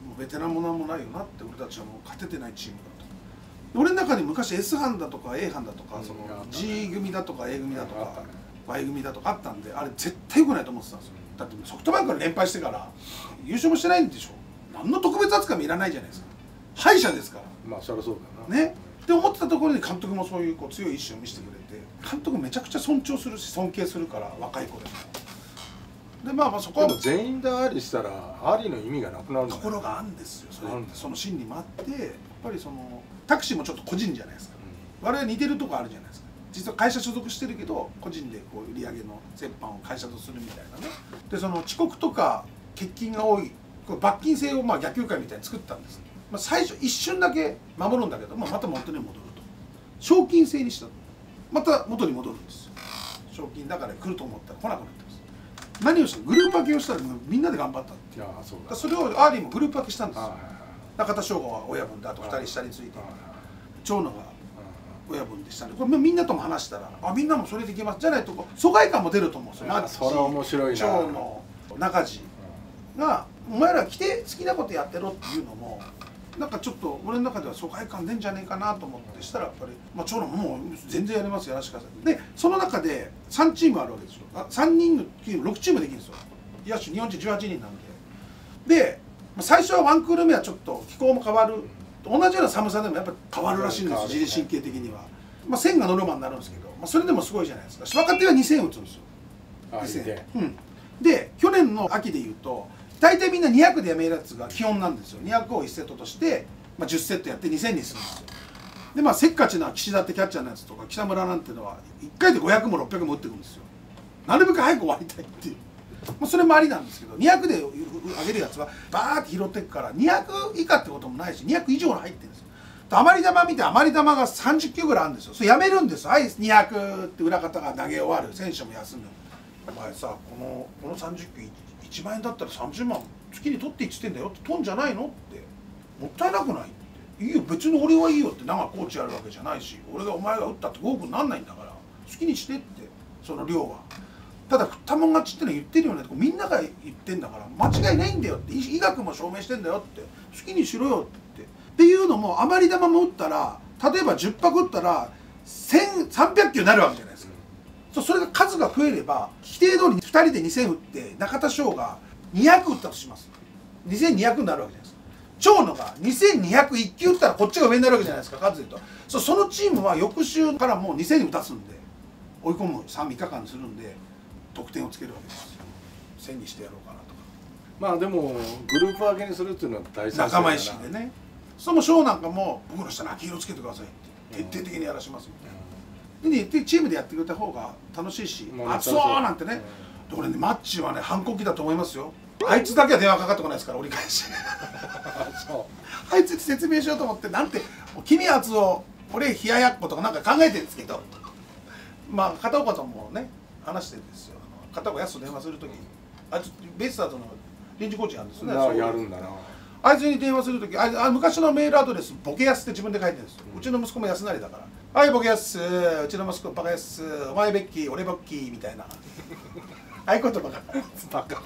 もうベテランもなんもないよなって、俺たちはもう勝ててないチームだと。俺の中に昔 エス 班だとか エー 班だとか、その G 組だとか A 組だとか Y 組だとかあったんで、あれ絶対良くないと思ってたんですよ。だってソフトバンクから連敗してから優勝もしてないんでしょ。何の特別扱いもいらないじゃないですか。敗者ですから。 まあそりゃそうだよな。 ね。って思ってたところに監督もそういうこう強い意志を見せてくれて、監督めちゃくちゃ尊重するし尊敬するから、若い子でも。でまあまあそこはでも全員でアリしたらアリの意味がなくなるんだよ。 ところがあるんですよ。それその心理もあって、やっぱりそのタクシーもちょっと個人じゃないですか。うん、我々似てるとこあるじゃないですか。実は会社所属してるけど個人でこう売り上げの折半を会社とするみたいなね。でその遅刻とか欠勤が多い罰金制をまあ逆球会みたいに作ったんです。まあ、最初一瞬だけ守るんだけど、まあ、また元に戻ると。賞金制にした。また元に戻るんですよ。賞金だから来ると思ったら来なくなってます。何をしたの？グループ分けをしたらみんなで頑張ったっていう。 そうだ。 だそれをアーリーもグループ分けしたんですよ。中田翔吾は親分であとふたり下について、長野が親分でしたね。これみんなとも話したら、あ、みんなもそれできますじゃないと疎外感も出ると思うんですよ。マッチ、 それ面白いな。 長野、中地がお前ら来て好きなことやってろっていうのもなんかちょっと俺の中では疎外感出んじゃねえかなと思ってしたら、やっぱり、まあ、長野ももう全然やれますよ、やらしてください。でその中でさんチームあるわけですよ。あさんにんのチームろくチームできるんですよ。野手日本人じゅうはちにんなんで。で最初はワンクール目はちょっと気候も変わる、同じような寒さでもやっぱ変わるらしいんですよ、自律神経的には。まあ、線がノルマになるんですけど、まあ、それでもすごいじゃないですか。若手はにせん打つんですよ。にせん、うん、で去年の秋でいうと大体みんなにひゃくでやめるやつが基本なんですよ。にひゃくをいちセットとして、まあ、じゅっセットやってにせんにするんですよ。でまあせっかちな岸田ってキャッチャーのやつとか北村なんていうのはいっかいでごひゃくもろっぴゃくも打ってくるんですよ。なるべく早く終わりたいっていう、まあ、それもありなんですけど、にひゃくで上げるやつはバーって拾っていくからにひゃく以下ってこともないしにひゃく以上の入ってるんですよ。余り球見て余り球がさんじゅっきゅうぐらいあるんですよ。それやめるんですよ。はいにひゃくって裏方が投げ終わる、選手も休む。お前さこのこのさんじゅっきゅういちまん円だったらさんじゅうまん月に取っていっつってんだよって、取んじゃないのって、もったいなくないって、いいよ別に俺はいいよって長コーチやるわけじゃないし、俺がお前が打ったってごおくになんないんだから好きにしてって、その量は。ただ振ったもん勝ちってのは言ってるよねって、みんなが言ってんだから間違いないんだよって、医学も証明してんだよって、好きにしろよってっていうのも、余り球も打ったら例えばじゅっぱく打ったらせんさんびゃくきゅうになるわけじゃないですか。それが数が増えれば規定通りふたりでにせん打って中田翔がにひゃく打ったとします。にせんにひゃくになるわけじゃないですか。長野がにせんにひゃくいっきゅう打ったらこっちが上になるわけじゃないですか、数で言うと。そのチームは翌週からもうにせん打たすんで、追い込むさん、みっかかんするんで得点をつけるわけですよ。せんにしてやろうかなとか。まあでもグループ分けにするっていうのは大事仲間意識でね。その翔なんかも僕の下に秋色つけてくださいって徹底的にやらしますみたいな。でチームでやってくれた方が楽しいし、熱そうなんてね。で俺ね、マッチはね反抗期だと思いますよ。あいつだけは電話かかってこないですから、折り返しあいつに説明しようと思って、なんて君厚を俺冷ややっことかなんか考えてるんですけど、まあ片岡ともね話してるんですよ。片岡安と電話するときに、あいつベイスターズの臨時コーチなんですね。 やるんだな。 あいつに電話するとき、あ昔のメールアドレスボケやすって自分で書いてるんですよ。うちの息子も安成だから「はいボケやす、うちの息子バカやす、お前ベッキー俺ボッキー」みたいな合言葉がバカ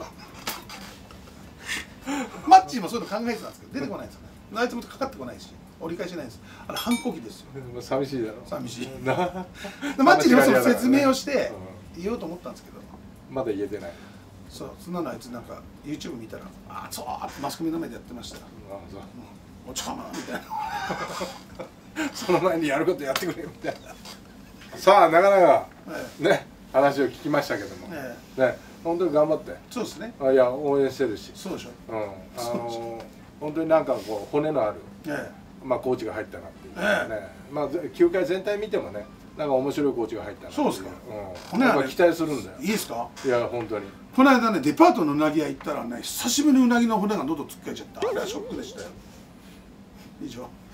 マッチーもそういうの考えてたんですけど出てこないんですよね。あいつもかかってこないし折り返しないんです。あれ反抗期ですよ。 寂しいだろ。 寂しいマッチーにもその説明をして言おうと思ったんですけどまだ言えてない。 そう、そんなのあいつなんか YouTube 見たら「ああそう」ってマスコミの前でやってました。お茶まみたいなその前にやることやってくれみたいな。さあなかなかね話を聞きましたけどもね、本当に頑張って。 そうですね。 いや応援してるし。 そうでしょ。 うん、あの本当になんかこう骨のあるまあコーチが入ったなっていうね。まあ球界全体見てもねなんか面白いコーチが入ったな。 そうですか。 うん、なんか期待するんだよ。 いいですか。 いや本当に。 この間ねデパートのうなぎ屋行ったらね久しぶりにうなぎの骨が喉つっかえちゃった。あれはショックでしたよ。以上。